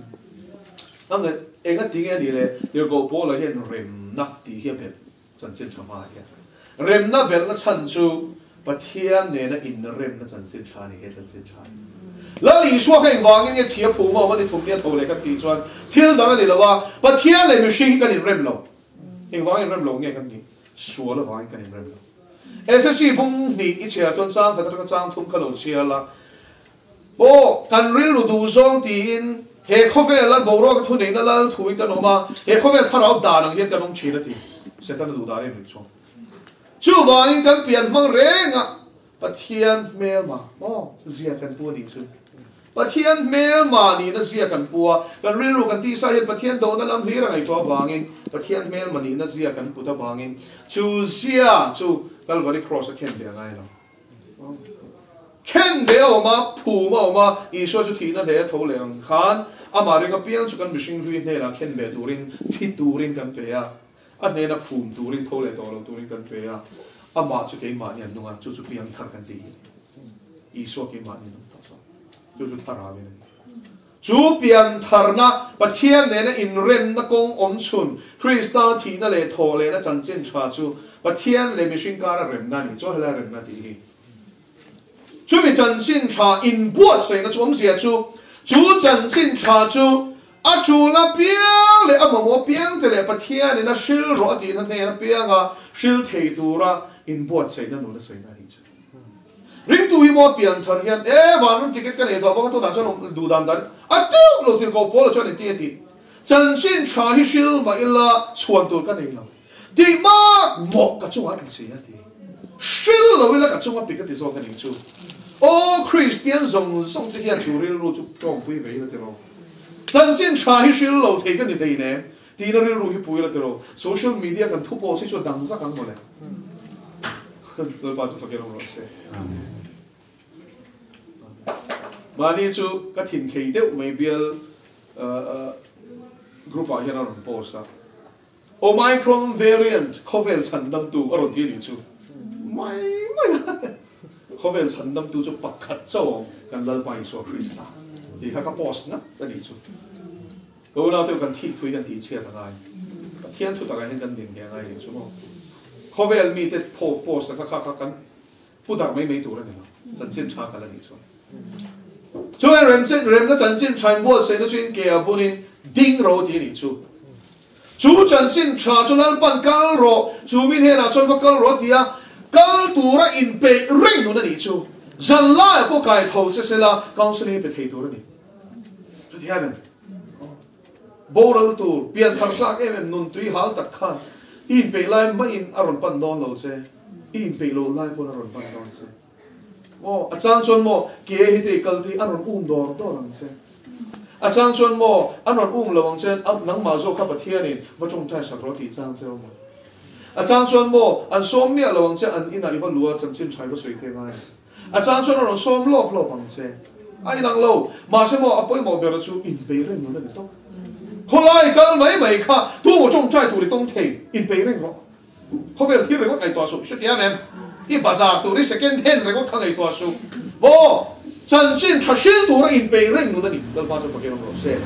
ang enga tinge ni le yo go po la hian rem nak ti hi pe chan chin tha ma ya rem na bel na chan chu pathian ne na in rem na chan chin tha ni he chan chin thaแล้วอีชัวกันวางเงี้ยเทียบผูมาวันนี้ถูกเนี่ยโทรเลยกันตีจวนเที่ยวดังกันเลยละว่าประเทศเลยไม่ใช่กันในเรื่องเราเองวางในเรื่องเราเงี้ยกันนี่ชัวร์แล้ววางกันในเรื่องเราFSC พุ่งหนีอีเชียจนสร้างแต่ก็สร้างทุ่มขลุ่ยเชียละโอ้กันเรื่องดูซองตีนเฮคอเฟ่แล้วบอกว่าทุนเองแล้วถูกกันออกมาเฮคอเฟ่ถ้าเราด่านังเงี้ยกันน้องชีละทีเสร็จแล้วดูด่าเรื่องช่วงจู่วางกันเปลี่ยนมังเร่งอ่ะประเทศเมลมาโอ้เสียกันตัวนี้ซึ่งประเทศเมลมานี่น่ะเสียกันปัวกันเรียนรู้กันที่สาเหตุประเทศโดนนั่นลำเลียงไอ้ตัวบางอินประเทศเมลมานี่น่ะเสียกันปุตตะบางอินชูเสียชูกันวันนี้ cross เข็นเดียงไงเนาะเข็นเดียวมาผูมาออกมาอีชัวจุดที่นั่นเดียโถเลี้ยงขันอามาเรื่องกับเพียงจุกันมิชิงลุยเนี่ยนะเข็นเบตูรินที่ตูรินกันเปียอันนี้นะผูตูรินโถเลี้ยตัวเราตูรินกันเปียอามาจุดเกี่ยมาเนี่ยนุ่งจุดเพียงทารกันดีอีชัวเกี่ยมาเนี่ยนุ่งจุดทาราเวนจูเปียนทารนะประเทศเนี่ยนะอินเรนนะกงอมชุนคริสต์ที่นั่นเลยโทเลยนะจันเจนชาจูประเทศเลยไม่ชิงการเรนนั่นจูให้ละเรนนั่นดีจูมีจันเจนชาอินบวชเสนะจูอมเสียจูจันเจนชาจูอาจูนะเปียงเลยอามาโมเปียงแต่เลยประเทศเนี่ยนะชิลรอดีนั่นเนี่ยนะเปียงอ่ะชิลเทตูระอินบวชเสนะนู่นเสนะดีจูริงตัวหิมอเปลี่ยนทารีนวันนั้นที่เกิดกันเองตัวบอกว่าตัวนั้นชอบดูดันอ่ะตู้เราที่เขาพูดเราชอบเนี่ยตีจันสินชาฮิชิลมาอิลล่าชวนตัวกันเองเราดีมากหมกกับจังหวะกันเสียทีชิลเราเวลากับจังหวะปิดกันที่สองกันเองจูโอ้คริสเตียนส่งที่ยังจูริลรู้จุดจงปุยไปแล้วที่เราจันสินชาฮิชิลเราเทกันอยู่ในเนี่ยทีนั้นริลรู้ฮิปุยแล้วที่เราโซเชียลมีเดียกันทุบโพสต์ชวนดังสักครั้งหมดเลยเราบ้าจะฟังกันเราเสียมานี่จูก็ถิ่นเคยเดียวไม่เบียลกรุ๊ปอะไรนั่นโพสต์อะโอไมครอนเวอริแอนต์เขาเวลสันดำตัวอารมณ์ที่นี่จูไม่เขาเวลสันดำตัวจูปักขัดเจ้ากันเล่าไปสู่คริสต์ที่เขาก็โพสต์นะนั่นนี่จูก็เราเดียวกันที่คุยกันที่เชื่อต่างกันเที่ยงทุกต่างกันให้กันเด่นแก่ไงจูมั้งเขาเวลมีแต่โพสต์แล้วก็กันผู้ต่างไม่ตัวนั่นเองจันเส้นชากันแล้วนี่จูช่วยเริ่มก็จันจินชายบัวเสนาจุนเกียบุนินดิ้งโรดีนี่จูจันจินชาจุนัลปันกัลโรจูมินเฮนะชนก็กัลโรดีอะกัลตัวระอินเปริ่งนู่นนี่จูจันไล่พวกไก่ทองเสร็จแล้วกองเสลีไปเทตัวนี่จุดที่อะไรโบราณตัวเปลี่ยนทางสร้างเอ็มนุ่นตุยหาตัดขันอินเปไล่ไม่อินอารมณ์ปันดอนเราเจ้อินเปโลไล่พวกอารมณ์ปันดอนเจ้โอ้อาจารย์ชวนโมเกี่ยฮิตกัลที่อารมณ์ดอร์ตัวนั่นเช่อาจารย์ชวนโมอารมณ์ระวังเช่นนังมาโซข้าพเทียนี่มาจงใจสักรถที่จางเจ้าโมอาจารย์ชวนโมอันส้มเนี่ยระวังเช่นอันอินาอีวันลัวจันชินชัยก็สวยเท่ไหมอาจารย์ชวนเราส้มโลกบังเช่ไอ้นังโลมาเช่นโมอภัยโมเบลชูอินเปเร่งนู่นนี่ต้องคนไล่กันไม่ค่ะตัวจงใจตัวนี้ต้องเทอินเปเร่งหรอเขาเป็นที่เรียกว่าไก่ตัวสุดใช่ไหมแม่ i bazar tu ri second hand record khangai to su bo chan chin thashil tu ra in pe ring nu na ni dal ma chu pakin ro se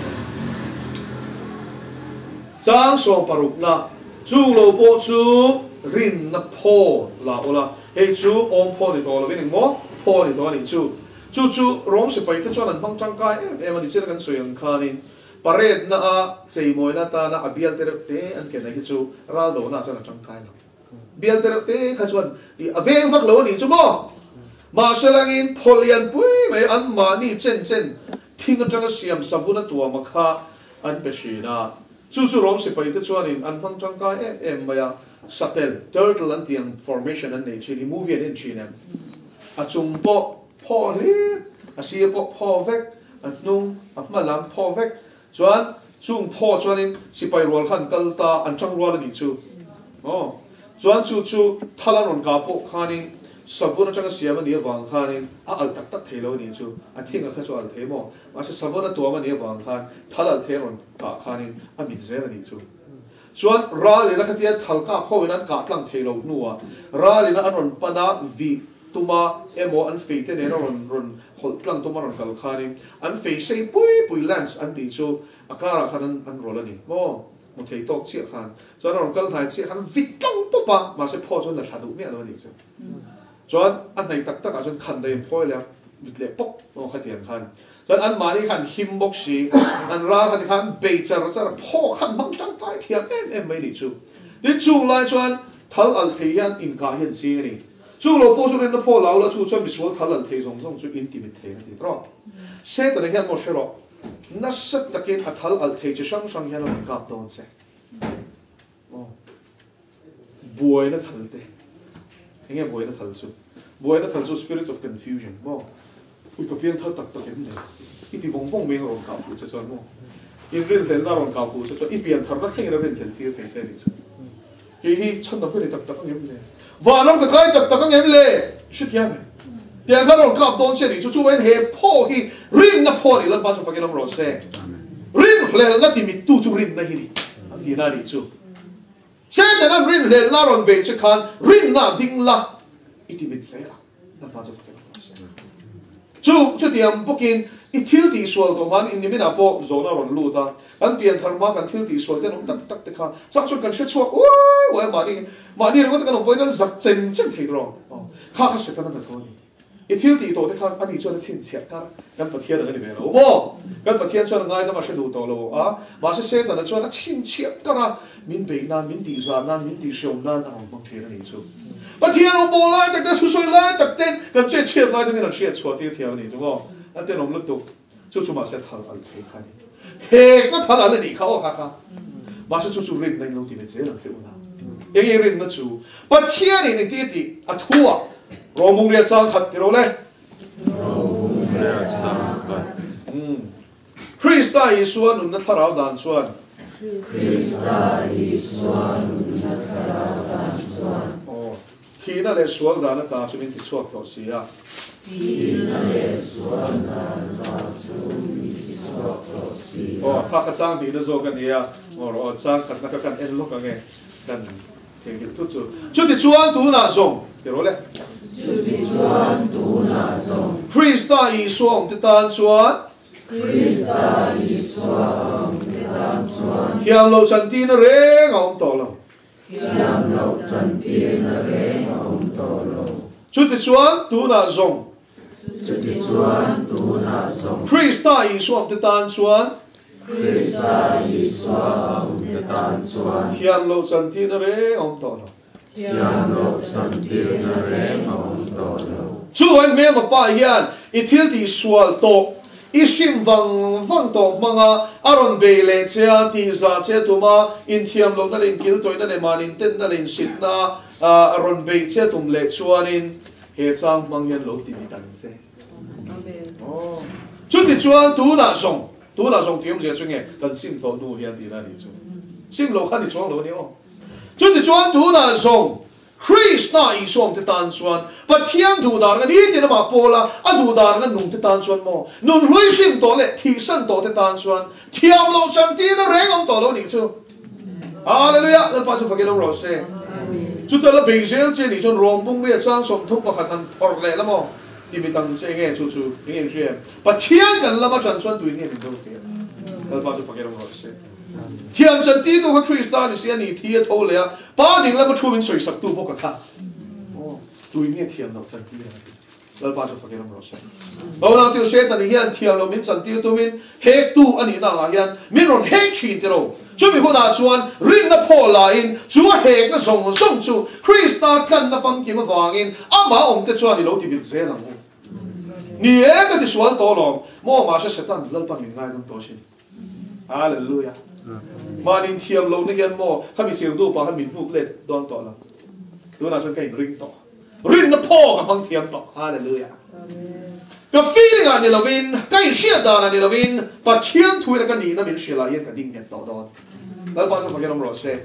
chang so paruk na chung lo po chu rin na pho la ola he chu om pho ni to lo ni mo pho ni to ni chu rom se pai te chuan an bang chang kai em ani chen kan soyang khanin pared na a chei moi na ta na abial te an ken hi chu ral do na chuan chang kai lo bial te kha chuan i aveng vak lo ni chu mo ma selangin pholian pui mai an ma ni chen thing atang siam sabuna tua ma kha an pe shina chu rom se pai te chuan in an bang chang kai em maya satel turtle an tiang formation an nei chi movie an chin a chung poพ่อเฮ้อาชีพพ่อเวกอันนุ่งอันมาล้างพ่อเวกส่วนช่วงพ่อส่วนนี้สิไปรัวขันกัลตาอันจังรัวนั่นนี่ชูอ๋อส่วนชูทารันรอนกาโปขานี่สับวนจังเสียมันเนี่ยวางขานี่อัลตักเทโลนี่ชูอันที่งั้นเขาชวนเทโมมาสิสับวนตัวมันเนี่ยวางขานทารันเทรอนกาขานี่อันมิดเซนนี่ชูส่วนราลีนักที่ทัลกาพ่อวินันกาตั้งเทโลนัวราลีนักอันรอนปนาวีตัวมาโมอันเฟย์เนี่ยรอนหดลังตัวมารอนกัลคานิอันเฟย์เซ่ปุยแลนส์อันดีชูอาการขันอันโรลนี่โมันเทตอกเชี่ยขันส่วนรอนกัลไทยเชี่ยขันวิกลังปุ๊บปะมาเสพพ่อจนหลับดูไม่อะไรนี่จ้ะส่วนอันไหนตักจนขันได้พ่อแล้ววิกเล็บปุ๊บขัดเตียนขันส่วนอันมาที่ขันหิมบกชีอันราขันเบย์จะพ่อขันบังจังตายเทียนไม่ดีชูนี่ชูไล่ส่วนทัลอัลเทียนอินกาเห็นซีนี่จู่เราพูดเรื่องนั้นพอเราแล้วจู่ชวนมิสวอลทัลลันเทส่งจู่อินทิมิเทนที่รอเสร็จแต่เนี่ยมอชรอนัสสัตตะเกียนทัลอัลเทจะช่างยันมันกับตอนเสบัวนั่นทัลเตยังไงบัวนั่นทัลสู้ spirit of confusion อุ้ยก็เพียงทัลตักเห็นเลยอีที่วงเมียงรอนกับฟูจะชวนอีเรื่องเทนน่ารอนกับฟูจะชวนอีเปลี่ยนทัลนั่นให้เราเรื่องเทนที่เทนเซนิชฮีฉันต้องไปตักเห็นเลยว่าน้องก็เคยตักเห็นเลยชุดยังไงเดี๋ยวถ้าเรากลับโดนเช่นนี้จู่ๆเห็นเหตุพ่อที่ริมนับพ่อนี่แล้วบ้านสุภกิจเราโรเซ่ริมเลยแล้วที่มีตู้จู่ริมนะฮิริอันที่น่าดีจู่เช่นแต่นั้นริมเลยลารอนเบย์จะคันริมน่าดิ้งละอีที่มิดเซ่ละแล้วบ้านสุภกิจเราโรเซ่จู่ที่ยังพวกกินอีทิลตีสวลตัวมันอินนี่ไม่น่าพอโซน่ารอนลูตาอันเปลี่ยนธรรมะกันทิลตีสวลเดี๋ยวน้องตักเด็กข้าสักชุดกันชุดชัวโอ้ยมานี่เราก็ต้องไปนั่นจับเจนทีรองข้าเสร็จแล้วนั่นตัวนี้อีทิลตีตัวเด็กข้าอันนี้ชวนชินเสียกันปะเทียนอะไรนี่เป็นโอ้กันปะเทียนชวนง่ายแต่มาเชื่อดูตัวเรามาเสียแต่นั่นชวนชินเสียกันมินเบย์นั่นมินตีซานั่นมินตีเชียวนั่นบางทีนั่นนี่ชูปะเทียนเราโบราณแต่ทุสวยเลยแต่เต้นกันเชี่ยเลยตรงนี้เราเชี่ยชัวที่เที่ยวนี่ถูกป่ะอันเต้นเราลุกตุจู่ๆมาเสียทัลอัลเทคันเฮ้ก็ทัลอัลนี่เขาค่ะมาเสียจู่ๆริมในโลกที่เป็นเสียหลังเที่ยวนะยังริมนั่นจู่ปัจเจียนี่ในที่ที่อัฐัวโรมุงเรียจังขัดที่เราเลยคริสต์อิสวานุนัทราวดานสวนที่นั่นเลยสวงดานตาจุมินที่สวงตัวเสียข้าขจ้างดีนะโจกันเนี่ยรอจ้างขัดนักการเอ็นลูกกันไงกันเที่ยงทุกจุดที่ชวนตูน่าส่งเดี๋ยวเลยคริสต์อิสวงที่ตานชวนเทียมโลชันตีนเร่งเอาต่อเราจุดที่ชวนตูน่าส่งคริสต์อิสวงที่ตานชวนเทียมโลชันตีนเร่งเอาต่อเราช่วยเมียมาป้ายันอิทิลที่สวลโตอิชิมวังโตมังอารอนเบลเจ้าที่ซาเจ้าตัวมาอินเทียมโลนั่นเองกิลตัวนั่นเองมานินเต้นนั่นเองสิทนาอารอนเบลเจ้าตุ่มเล็กชวนินเหตุจังมังยันโลติมิตันเจ้จุดที่ชวนตูน่าส่งเทียมเจ้าช่วยไงกันซิมโตดูเฮียนดีนั่นนี่ช่วยซิมโลขันที่ชวนโลนี่อ๋อจุดที่ชวนตูน่าส่งคริสต์อิสวงที่ตานชวนปัจเจียนดูดาร์กันนี่ที่เราบอกโพล่าดูดาร์กันนุ่งที่ตานชวนมั่วนุ่งลุยซิมโตเล่ที่สันโตที่ตานชวนเทียมเราฉันที่นั่นเร่งองโตเราหนิชู哈利路亚，那把就发给龙老师。就到了平时这里就rom崩裂张送通过看破来了么？你们当这个处处应该是把天กัน了嘛转转对你们都对。那把就发给龙老师。天真地都和 Krista 你先你贴头了，把你那么出名水上都不可看。哦，对面天了真地了。那把就发给龙老师。后来就说，但你现天了，民真地都民黑度安尼那啊现，民人黑去的喽。就比如那转人那破来因，主黑那送送出 Krista 看那方金那方因，阿妈我们在转你楼底边这样。你那个的转多了，莫马是适当那把民爱那多些。哈利路亚。mà nên thiam lâu này hiện mò, các mình chịu đủ, các mình buộc lên đoan tọa lắm, tôi nói cho cái ring tọa, ring nó po các phong thiam tọa, hallelujah. Cái feeling anh là win, cái chuyện đó anh là win, và thiên thui là cái gì nó mình sẽ là yên cái đinh nhận tọa đó, đó bao nhiêu phải làm rõ ràng.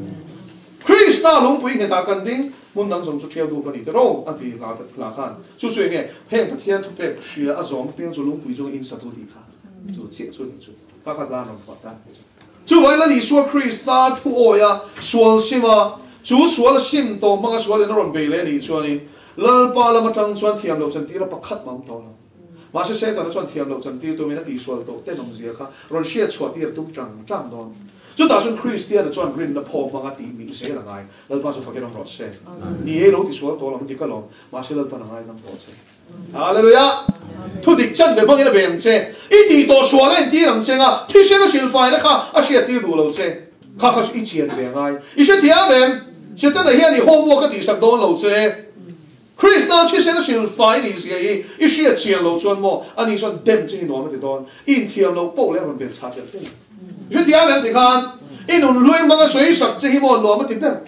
Krista lung bùi hiện tại cần đinh, muốn năng dùng chút chiêu đủ cái gì đó, anh thì là khan, chút chuyện này, hiện cái thiên thui về xưa à giống bên chỗ lung bùi trong in sát tu đi khan, chỗ chết chỗ này chỗ, các cái làm nó phát chú vậy là lý số Krista thu ôi à, xuân sim à, chú xuân là sim to, mang xuân là nó rộn bể lên lý xuân đi, lần ba là mà trăng xuân thiam đầu chân tí là bắt khát mắm to lắm, mà sẽ tao nó xuân thiam đầu chân tí tôi mới là lý xuân to, tên ông gì khác, rồi sẽ xuân tí là tung trăng đó, chú ta xuân Krista là xuân green là po mang tí mình sẽ là ngay, lần ba sẽ phải cái đồng rót sẽ, nhớ lâu tí xuân to là mình chỉ có lòng, mà sẽ lần ba là ngay đồng rót sẽ, hallelujah. Thu địch chân về phong như là bền xe, ít đi tổ xóa lên tí làm xe à, thì sẽ nó xuyên phải nó khá, à sẽ tí đủ lâu xe, khá ít tiền về ngay, ít sẽ thiệt về, sẽ tên là hiện đi hôm mua cái tỷ sắc đó lâu xe, Krista thì sẽ nó xuyên phải đi xe, ít sẽ tiền lâu chuẩn mò, anh đi xuân đem trên nó mới đó, in tiền lâu bộ lên còn bền chặt chặt, ít thiệt về thì khan, in ổn luyện bằng cái suy sắc trên mò nó mới tìm được.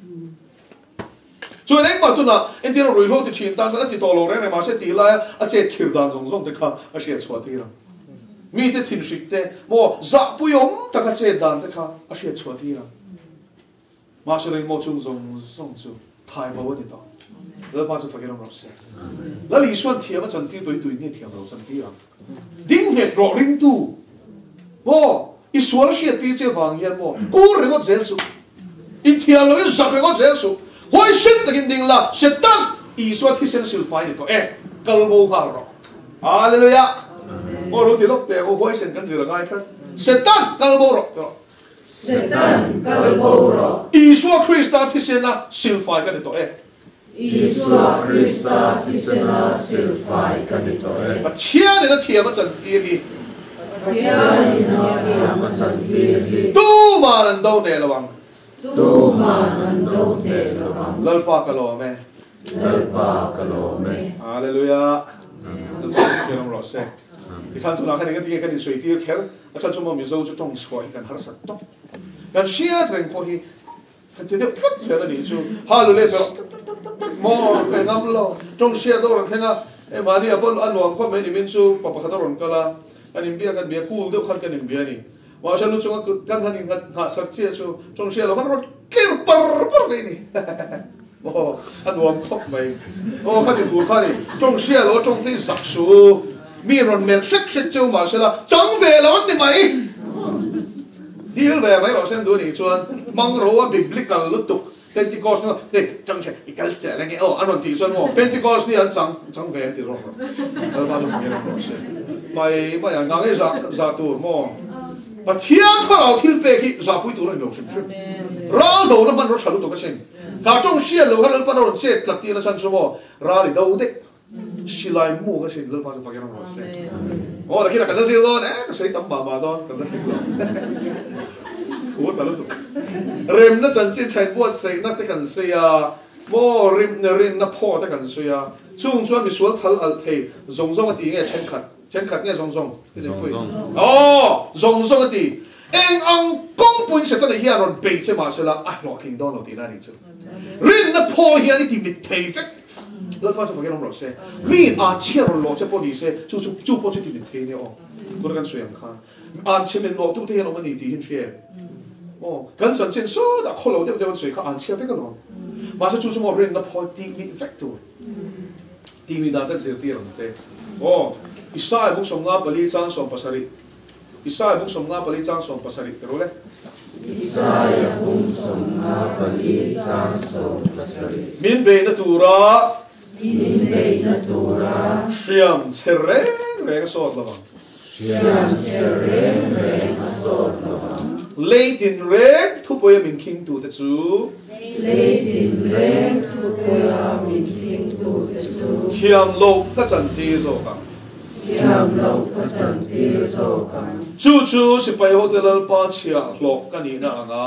Cho nên mà tôi nói, anh tiếng rồi thôi thì chuyện ta sẽ chỉ tổ lô này mà sẽ tỷ lại, à chết kiểu đàn rong thì khá, à sẽ xóa đi rồi. Mi thế thiên sĩ thế, mò dạ bùi ống ta cái chết đàn thì khá, à sẽ xóa đi rồi. Mà sẽ lên mò chung rong chú, thay mà vấn đề đó. Rồi bao giờ phải cái đồng lọc xe. Là lý xuân thiệp mà chân tí đối nghe thiệp rồi chân tí rồi. Đinh hết rõ rinh tu. Mò, ít xóa là sẽ tí chế vàng hiền mò, cố rừng có dễ số. Ít thiệp là ít giặc rừng có dễ số. Hoi xin ta kinh đình là sẽ tăng ý số thi sinh siêu phái này thôi, câu bố vào rồi, hallelujah. Ô rồi thì lúc đấy ô hoi xin cái gì là ngay thế, sẽ tăng câu bố rồi, sẽ tăng câu bố rồi. Ý số Krista thi sinh là siêu phái cái này thôi, ý số Krista thi sinh là siêu phái cái này thôi. mà thiên này nó thiệp mà chân tiền đi, thiên này nó thiệp mà chân tiền đi, tu mà lần đầu này là bằng. Tu mà lần đầu để là bằng lal pa kalome hallelujah cái lòng rõ xe thì khăn tu nào cái này cái suy tiêu khéo ở trong chúng mình dâu cho trong suy cái hết sạch tốt cái xia thành po hi cái điều cất sẽ là đi chú hallelujah rồi mò cái ngâm lo trong xia đâu rồi thế nào em mà đi ở bên anh hoàng có mấy điểm chú papa khát rồi cái là anh em bia cái bia cool đâu khát cái em bia này mà sao lúc chúng ta cái thằng ngắt sắc chia chú trong xia là khát rồi kêu par cái này ô anh hoàng khóc mày ô khát đi đùa khát đi trong xia là trong cái sắc số mi rồi men sắc sắc chú mà sao là chẳng về là vấn đề mày đi về mấy rồi xem đùa này chú mang rồi biblical lúc tục Pentecost nó đây trong sẽ cái sẽ là cái anh nói thì xuân mò Pentecost đi anh chẳng về thì rồi bao nhiêu người rồi mày anh ngang cái giả tu mò mà thiên khó nào thiên bề khi giả bụi tu nó nhiều chuyện ra đầu nó bắt nó chả lúc cái chuyện cả trong xe lâu hắn bắt đầu chết là tiền nó sang số mò ra đi đâu đấy xí lại mua cái chuyện lớn bao nhiêu phải cái nó rồi là khi là cái gì đó đấy cái gì tấm bà đó cái gì cú ta lúc tục rim nó chân chỉ chạy buốt xây nó tới gần xây à mò rim nó po tới gần xây à chung chuan mi sual thal al thei zong zong ati nghe chen khat nghe zong zong zong ati eng ang kong pun se ta le hian ron pe che ma se la a lo king don lo ti na ni chu rim nó po hian ni ti mit thei tak lo fa cho fa ke rom ro se mi a che ron lo che po ni se chu po che ti mit thei ne o ko kan suyang kha an che men lo tu te hian o mani ti hin che gần sẵn trên số đã khó lâu đều suy khá ăn chia với cái đó mà sẽ chú một riêng nó phải tìm bị effect tìm bị đạt được gì tiền chứ Isaiah cũng sống ngáp bali trang sống pasari Isaiah bung som nga pali chang som pasari tero le Isaiah bung som nga pali chang som pasari min be na tura min be na tura siam cherre reng sot lawang siam cherre reng sot lawang leitin rek thu poya min king tu te chu leitin rek thu poya min king tu te chu khiam lo ka chan ti zo ka khiam lo ka chan ti zo ka chu chu si pai hotel pa chia lo ka ni na nga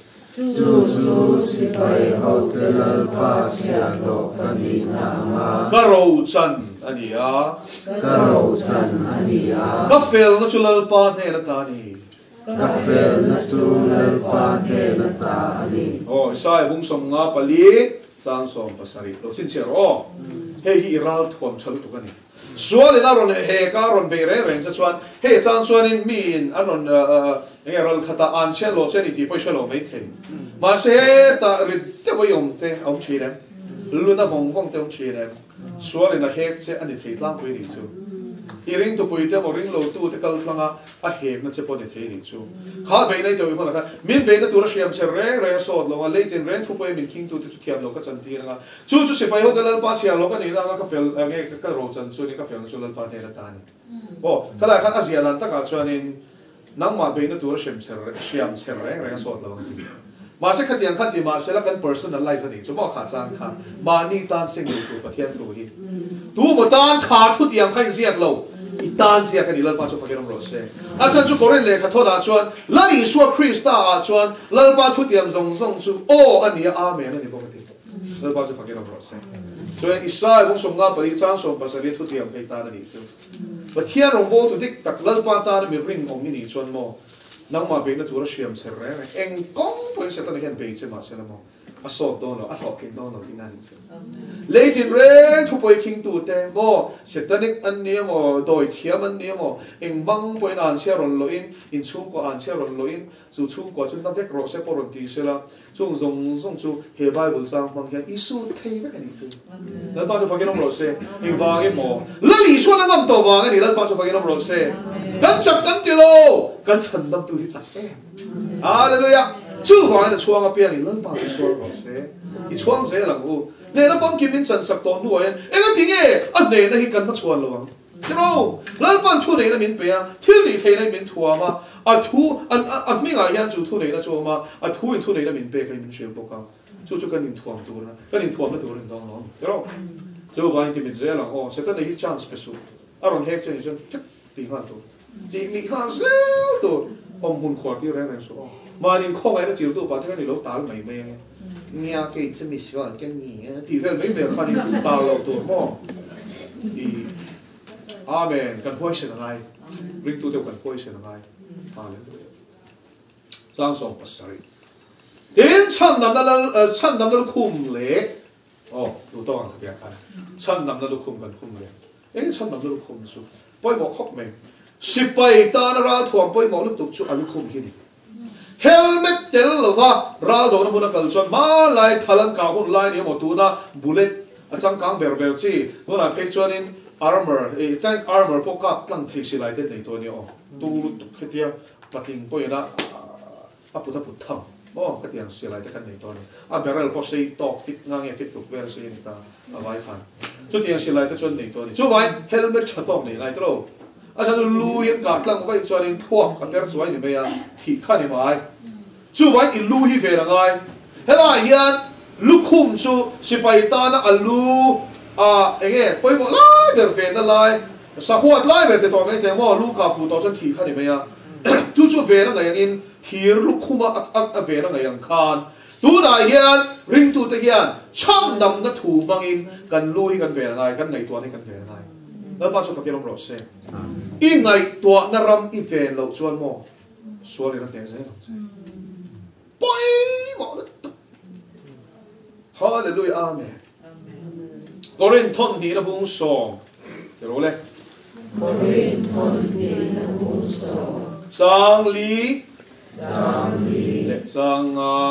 chu chu si pai hotel pa chia lo ka ni na nga ka ro chan ania ka ro chan ania ka fel na chulal pa the na ta ni ka fel na chulal pa the na ta ni oh sai bung som nga pali sang som pasari lo chin cher o he hi ral thom chal tu ka ni sual na ron he ka ron be re ren cha chuan he sang chuan in min anon nge ral khata an che lo che ni ti poi shelo mai the ma se ta ri te bo yom te om chi dem lu na bong bong te om chi dem sual na he che ani thei tlang poi ni chu i ring tu poi te mo ring lo tu te kal flanga a he na che po ni thei ni chu kha be nei to i phona ka min be na tu ra shiam che re re so lo wa le tin ren thu poi min king tu te thiam lo ka chan ti nga chu chu se pai ho dal pa sia lo ka ni na ka fel nge ka ro chan chu ni ka fel chu lal pa te na ta ni bo kala khan azia lan ta ka chuan in nang ma be na tu ra shiam che re so lo ti ma se khatiang khati ma se la kan personalize ani chu mo kha chang kha ma ni tan sing tu pathian tu hi tu mo tan kha thu tiang khain siak lo i tan siak ani lal pa chu fakiram ro se a chan chu koren le kha thoda chuan la i suwa krista a chuan lal pa thu tiang zong zong chu o ani amen ani bo ti lal pa chu fakiram ro se chuan isai bung som nga pali chang som pasali thu tiang kai ta ani chu pathian ro bo tu dik tak lal pa ta mi ring ong ni chuan mo nang ma be na tu ra shiam ser re eng kong po se ta hen be che ma se la mo a so do no a ho king do no ti nan che leitin re thu poi king tu te mo se ta nik an ni mo doi thiam an ni mo eng bang po an sia ron lo in chu ko an sia ron lo in chu chu ko chu ta vek ro se por ti se la chung zong chu he bible sang mang hian isu thei ve ani tu la pa chu fa ke nom ro se eng wa ge mo la li so na ngam to wa ani la pa chu fa ke nom ro se kan chak kan ti lo kan chan dam tu hi chak hallelujah chu wa na chuang a pian ni lan pa chu ro se i chuang se lang u ne na pom kim in chan sak to nu en a ti nge a ne na hi kan ma chuan lo Pero, lan pan thu nei na min pe a, thil ni thei na min thua ma, a thu a mi nga yan chu thu nei na chu ma, a thu in thu nei na min pe kai min shel boka. Chu kan in thuam tu na, kan in thuam na tu rin dong no. Pero, chu va in ki min zela o, se ta nei chance pe su. A ron hek chen chen tik ti ha tu. Ti mi kha se tu, om hun khwa ti re su. Ma nin khong ai na chiu tu pa ta ni lo tal mai me. Nia ke che mi shwa ke ni, ti vel mai me kha ni ta lo tu mo. Ti Amen. Kan poi se ngai. Bring tu teu kan poi se ngai. Hallelujah. Sang song pasari. In chan nam na khum le. Oh, tu to ang kaya kan. Chan nam na khum kan khum le. In chan nam na khum su. Poi mo khop me. Sipai ta na ra thuam poi mo lu tuk chu alu khum hi ni. Helmet tel wa ra do na muna kal chon ma lai thalan ka hun lai ni mo tu na bullet achang kang ber chi. No na phei chuan in armor tank armor poka tlang thei si lai te nei to ni o tu khetia pating poi na aputa putham o khetia si lai te kan nei to ni a barrel po sei tok fit ngang e fit tuk ber si ni ta awai khan chu tiang si lai te chon nei to ni chu vai helmet chatong nei lai tro a sa lu yin ka tlang vai chuan in phuak ka per chuai ni me ya thi kha ni mai chu vai i lu hi ve la ngai hela hian lukhum chu sipai ta na alu enge poi mo lai ber ve na lai sa huat lai ber te to ngai te mo lu ka fu to chen thi kha ni me ya tu chu ve na ngai in thir lu khuma a ve na ngai ang khan tu da hian ring tu te hian cham dam na thu bangin kan lui kan ve ngai kan nei to ni kan ve ngai la pa chu fa ke lo ro se i ngai to na ram i ve lo chuan mo so le na te se poi mo hallelujah amen Korin thon ni na bung song. Pero le. Korin thon ni na bung song. Sang li. Le sang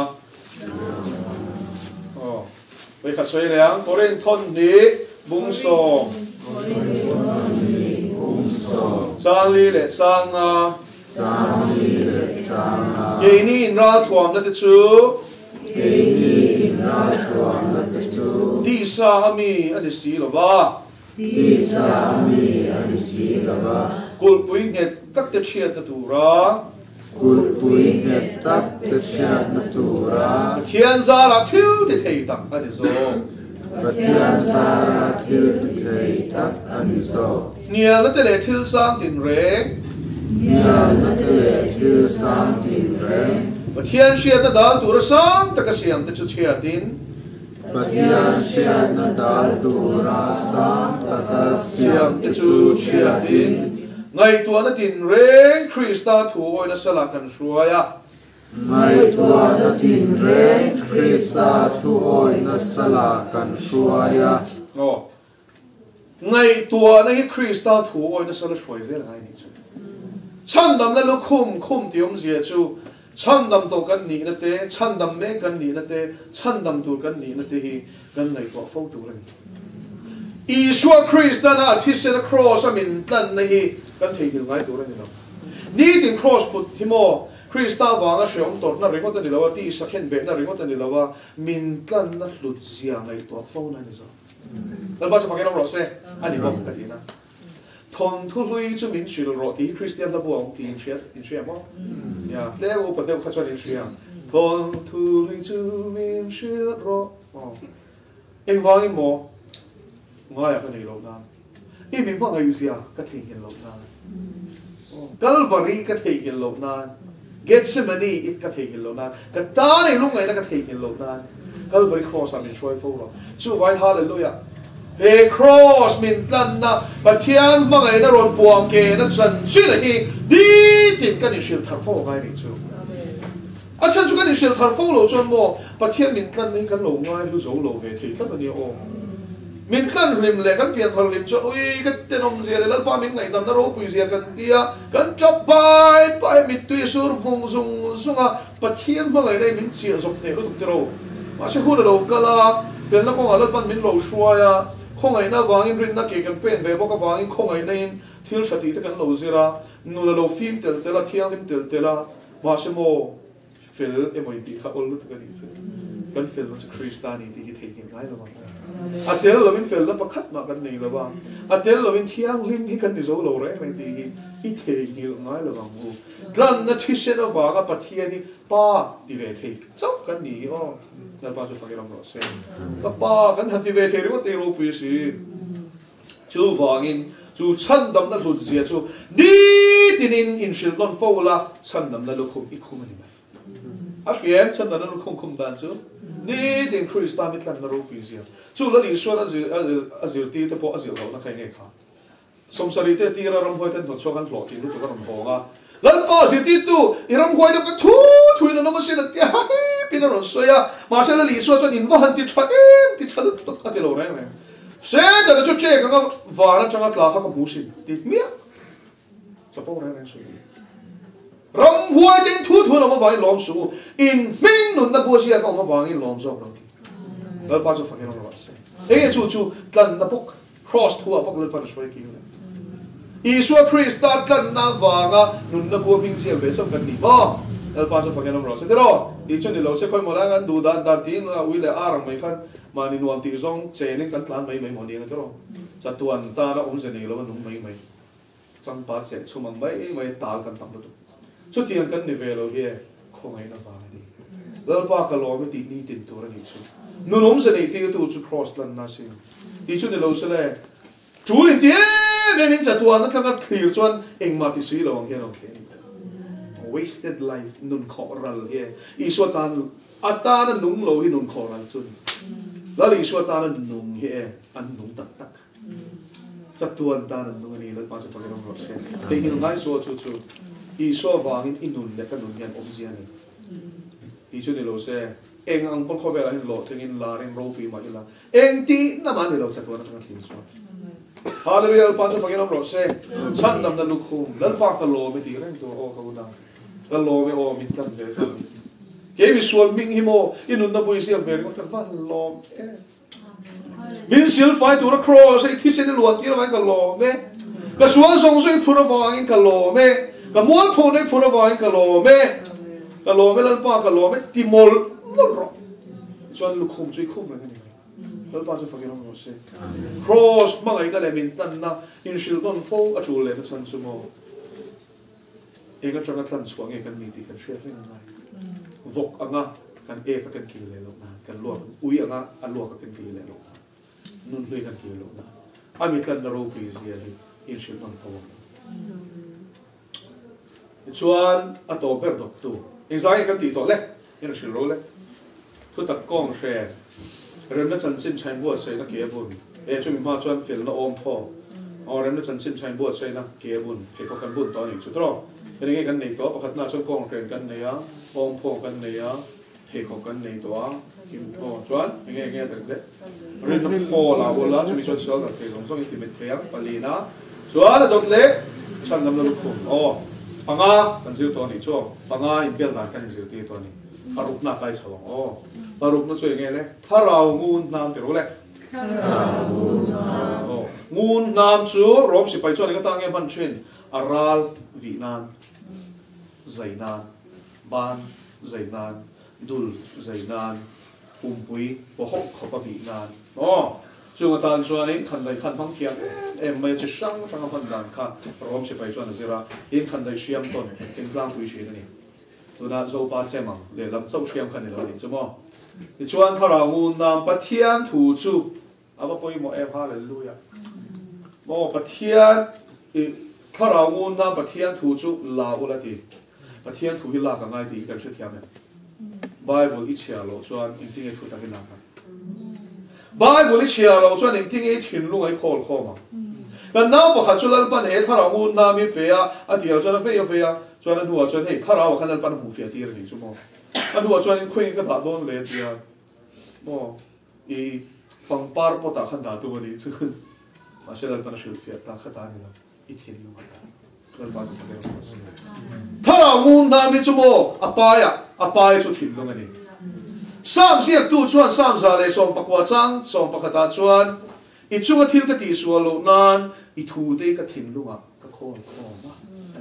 oh. Bây khát xoay léng. Korin thon ni bung song. Korin thon ni bung song. Sang li le sang Sami le changa. Ye ni in ra thuam na te chu. Ye ni in ra thuam na te chu. Ti sa ami ani si lo ba. Ti sa ami ani si lo ba. Kul pui nge tak te chiat na tu ra. Kul pui nge tak te chiat na tu ra. Thian za la thiu te thei tak ani zo. Pathian Sara Thil Thei Tak Aniso. Nia na te le thil sang tin reng. Nia na te le thil sang tin reng. Pathian chiat na dan tu ra sang tak a siam te chu chiatin. Pathian chiat na dal tu ra sang tak a siam te chu chiatin. Ngai tua na tin reng Krista thu oi na sala kan shuaya. Mai tua na tin reng Krista thu oi na sala kan shuaya. Oh. Ngai tua na hi Krista thu oi na sala shuai vel ngai ni chu. Chandam na lu khum tiom zia chu. Chandam to kan ni na te, chandam me kan ni na te, chandam tu kan ni na te hi kan ngai tua fo tu ran. Isua Krista na thisen a cross amin tan na hi kan thei dil ngai tu ran ni lo. Ni din cross put hi mo Krista wanga shom tot na ringot ni lawa ti sakhen be na ringot ni lawa min tan na hlut zia ngai tua fo na ni zo. Lan ba cha pakai ro se ani bok ka ti na. Thon thu lui chu min shil ro ti Christian da buang ti in shia mo. Ya, le o pa de kha cha ni shia. Thon thu lui chu min shil ro. Eng wang mo ngai ka ni lo na. I min wang ai sia ka thei hin lo na. Calvary ka thei hin lo na. Gethsemane it ka thei hin lo na. Ka ta nei lu ngai na ka thei hin lo na. Calvary cross amin shoi fo lo. Chu vai hallelujah. He cross min tlan na pathian mangai na ron puang ke na chan chi la hi di tin kan ni shil thar fo ngai ni chu. A chan chu kan ni shil thar fo lo chon mo pathian min tlan ni kan lo ngai lu zo lo ve thei tlan ni o. Min tlan rim le kan pian thar rim cho ui ka tenom zia le lal pa min ngai dam na ro pui zia kan tia kan chap pai mit tui sur phung zung zunga pathian mangai nei min chia zop ne lu tu ro. Ma se hu lo kala pel na ko ala pan min lo shuaya. Không ai na vangin rin na ke kan pen ve boka vangin không ai na in thil thati te kan lo zira nu la lo film tel tela thiang lim tel tela ma se mo fel emoi ti kha ol tu kan se kan fel na Kristani ti ki thekin ngai lo ma a tel lo min fel la pakhat ma kan nei lo ba a tel lo min thiang lim hi kan ti zo lo re mai ti hi the hi ngai lo ba mu tlan na thise na wa ga pathiani pa ti ve thei chau kan ni o na pa chu pakiram ro se pa kan hati ve thei ro te ro pu si chu wangin chu chandam na hlut zia chu ni tinin in shil lon fo la chandam na lu khum I khum ni a fiam chandam na lu khum dan chu ni tin Krista mi tlan na ro pu zia chu la li so na azil ti te po azil lo na kai nge kha som sari te ti ra ram hoi ten cho kan lo ti lu ka ram ho ga lan pa si ti tu iram hoi da ka thu na no ma se na ti ha pin ron so ya ma se la li so cho in va han ti thwa ti thwa tu ka ti lo re me se da chu che ka va na changa tla ka bu si ti mia cho po re so ram hoi ten thu na ma vai lom su in min nun na bu si ka ma va ngi lom zo ro ti lan pa cho fa ke ro se e chu tlan na pok cross thua pok le pa so ki Isua Krista tlan na wanga nun na bu ping siam ve som kan ni ba el pa so fakenam ro se tero I chon di lo se koi mola kan du dan tin na wi le arang mai khan ma ni nuam ti zong che ning kan tlan mai mo ni na tero cha tuan ta na om se ni lo nung mai chang pa che chumang mai tal kan tam lo chu tiang kan ni ve lo he khongai na wa ni el pa ka lo mi ti ni tin tu ra ni chu nun om se ni ti tu chu cross tlan na sin ti chu ni lo se le chú liền tiếc bên mình sẽ tuan nó thằng cái clear chuan anh mà thì suy lòng kia ok wasted life nun khoral here Isua tan ata na nung lo hi nun khoral chun la li Isua tan na nung here an nung tak chắc tuan tan na nung ni la pa sa pagkakam ro se te hin ngai so chu Isua wangin inun le kan nun yan obsian ni Isua ni lo se eng ang pon kho bela hin lo tengin la ring ro pi ma ila eng ti na ma ni lo cha tuan na kan tin so Hallelujah, pa sa Panginoon ro se chandam na lukhum lal pa ka lo mi ti reng to o ka una la lo me o mi tan de ke mi sual ming himo inun na buisi am ver ka van lo min sil fight to cross ai thisen lo ti ra ka lo me ka sual song soi phura wangin ka lo me cái muốn phun đấy phun vào cái lò mẹ lần ba cái lò mẹ tìm mol rồi cho nên lúc không chơi không là cái này lần ba cho phải cái nó rồi cross mà cái này mình tân na in shil con phố ở chỗ này nó sản xuất mồ cái cái trong cái sản xuất cái này thì cái share cái này vok anh á cái cái kia này lúc nào cái luộc ui anh á luộc cái kia này lúc nào nun hui cái kia lúc nào anh mình cần đâu cái gì vậy in shil con phố chuan a to ber dok tu exai kan ti to le in shil ro le thu tak kong share rem na chan chin chai bo sei na ke bun e chu mi ma chuan fil na om pho or rem na chan chin chai bo sei na ke bun he ko kan bun to ni chu tro ri nge kan nei to pakhat na chuan kong tren kan nei a om pho kan nei a he ko kan nei to a kim pho chuan nge tak de rem na pho la bo la chu mi chuan sel na ke long song ti met pheak palina chuan dot le chan nam lu khum o panga kan zil to ni chu panga impel na kan zil ti to ni paruk na kai chawang o paruk na choi nge le tharau ngun nam te ro le ngun nam chu rom si pai chu ni ka ta nge ban chin aral vi nan zainan ban zainan dul zainan pumpui bo hok khopa vi nan o chu nga tan chu ani khan dai khan phang kiam em mai chi sang sang ban dan kha rom si pai chu na zira in khan dai siam ton in tlang pui shi ni tuna zo pa chemang le lam chau siam khan ni lo ni chumo ni chuan tharau ngun nam pathian thu chu aba poi mo em hallelujah mo pathian i tharau ngun nam pathian thu chu la ula ti pathian thu hi la ka ngai ti kan se thiam ne bible i chia lo chuan in ting e thu ta ki la ka bible i chia lo chuan in ting e thin lu ai khol khoma kan na pa kha chu lal pan he tharau ngun nam mi pe a ti lo chuan fe ya chuan an hua chuan hei tharau khan lal pan hu fia ti ni chu mo an hua chuan in khoi ka da don le tia mo i pangpar po ta khan da tu ni chu ma se lal pan shul fia ta kha ta ni la i thin lu ka lal pa chu tharau ngun nam mi chu mo apaya chu thin lu ngani sam siak tu chuan sam za le som pakwa chang som pakata chuan i chunga thil ka ti sual lo nan i thu te ka thin lu nga ka khol ma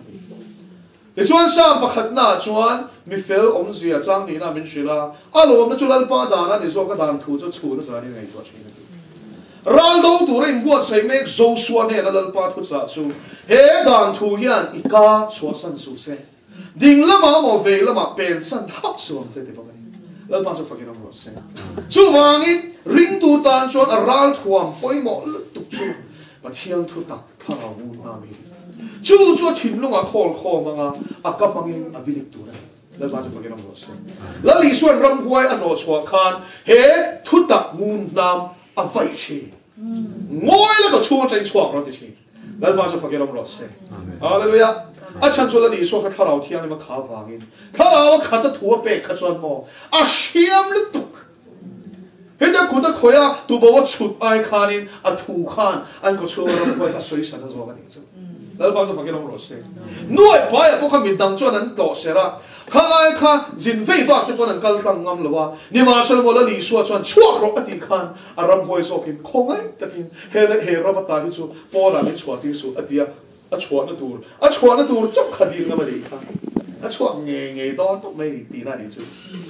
le chuan sam pakhat na chuan mi fel om zia chang ni na min shila alo na chulal pa da na ni zo ka dan thu chu chu na za ni ngai to chin ral do tu rein buat sai mek zo suan ne na lal pa thu cha chu he dan thu hian i ka chua san su se ding lama mo ve lama pen san hak suam che te ba lal pa chu fakin ro se chu wangi ring tu tan chuan a ral thuam poi mo tu chu pathian thu tak tharau ngun na mi chu thin lunga khol manga akapangin avilik tu na la ba chu fakin ro se la li suan ram huai an ro chwa khan he thu tak ngun nam a vai chi ngoi la ko chu chai chwa ro ti chi la ba chu fakin ro se hallelujah a chan chu la li so ka tharau thiang ni ma kha wangin tharau kha ta thu pe kha chuan mo a siam lu tuk he da ku da khoya tu bo wa chut ai khanin a thu khan an ko chu ram ko ta soi sa na zo ga ni chu lal ba zo fa ke long ro se noi pa ya ko kha mi dang chuan an to se ra kha ai kha jin vei va te pon an kal tang ngam lo wa ni ma sal mo la li so chuan chuak ro ati khan a ram hoi so kin khongai takin he ra ba ta hi chu po la ni chwa ti su atia a chwa na tur chok khadir na ma di kha a chwa nge do to mai ti na ni chu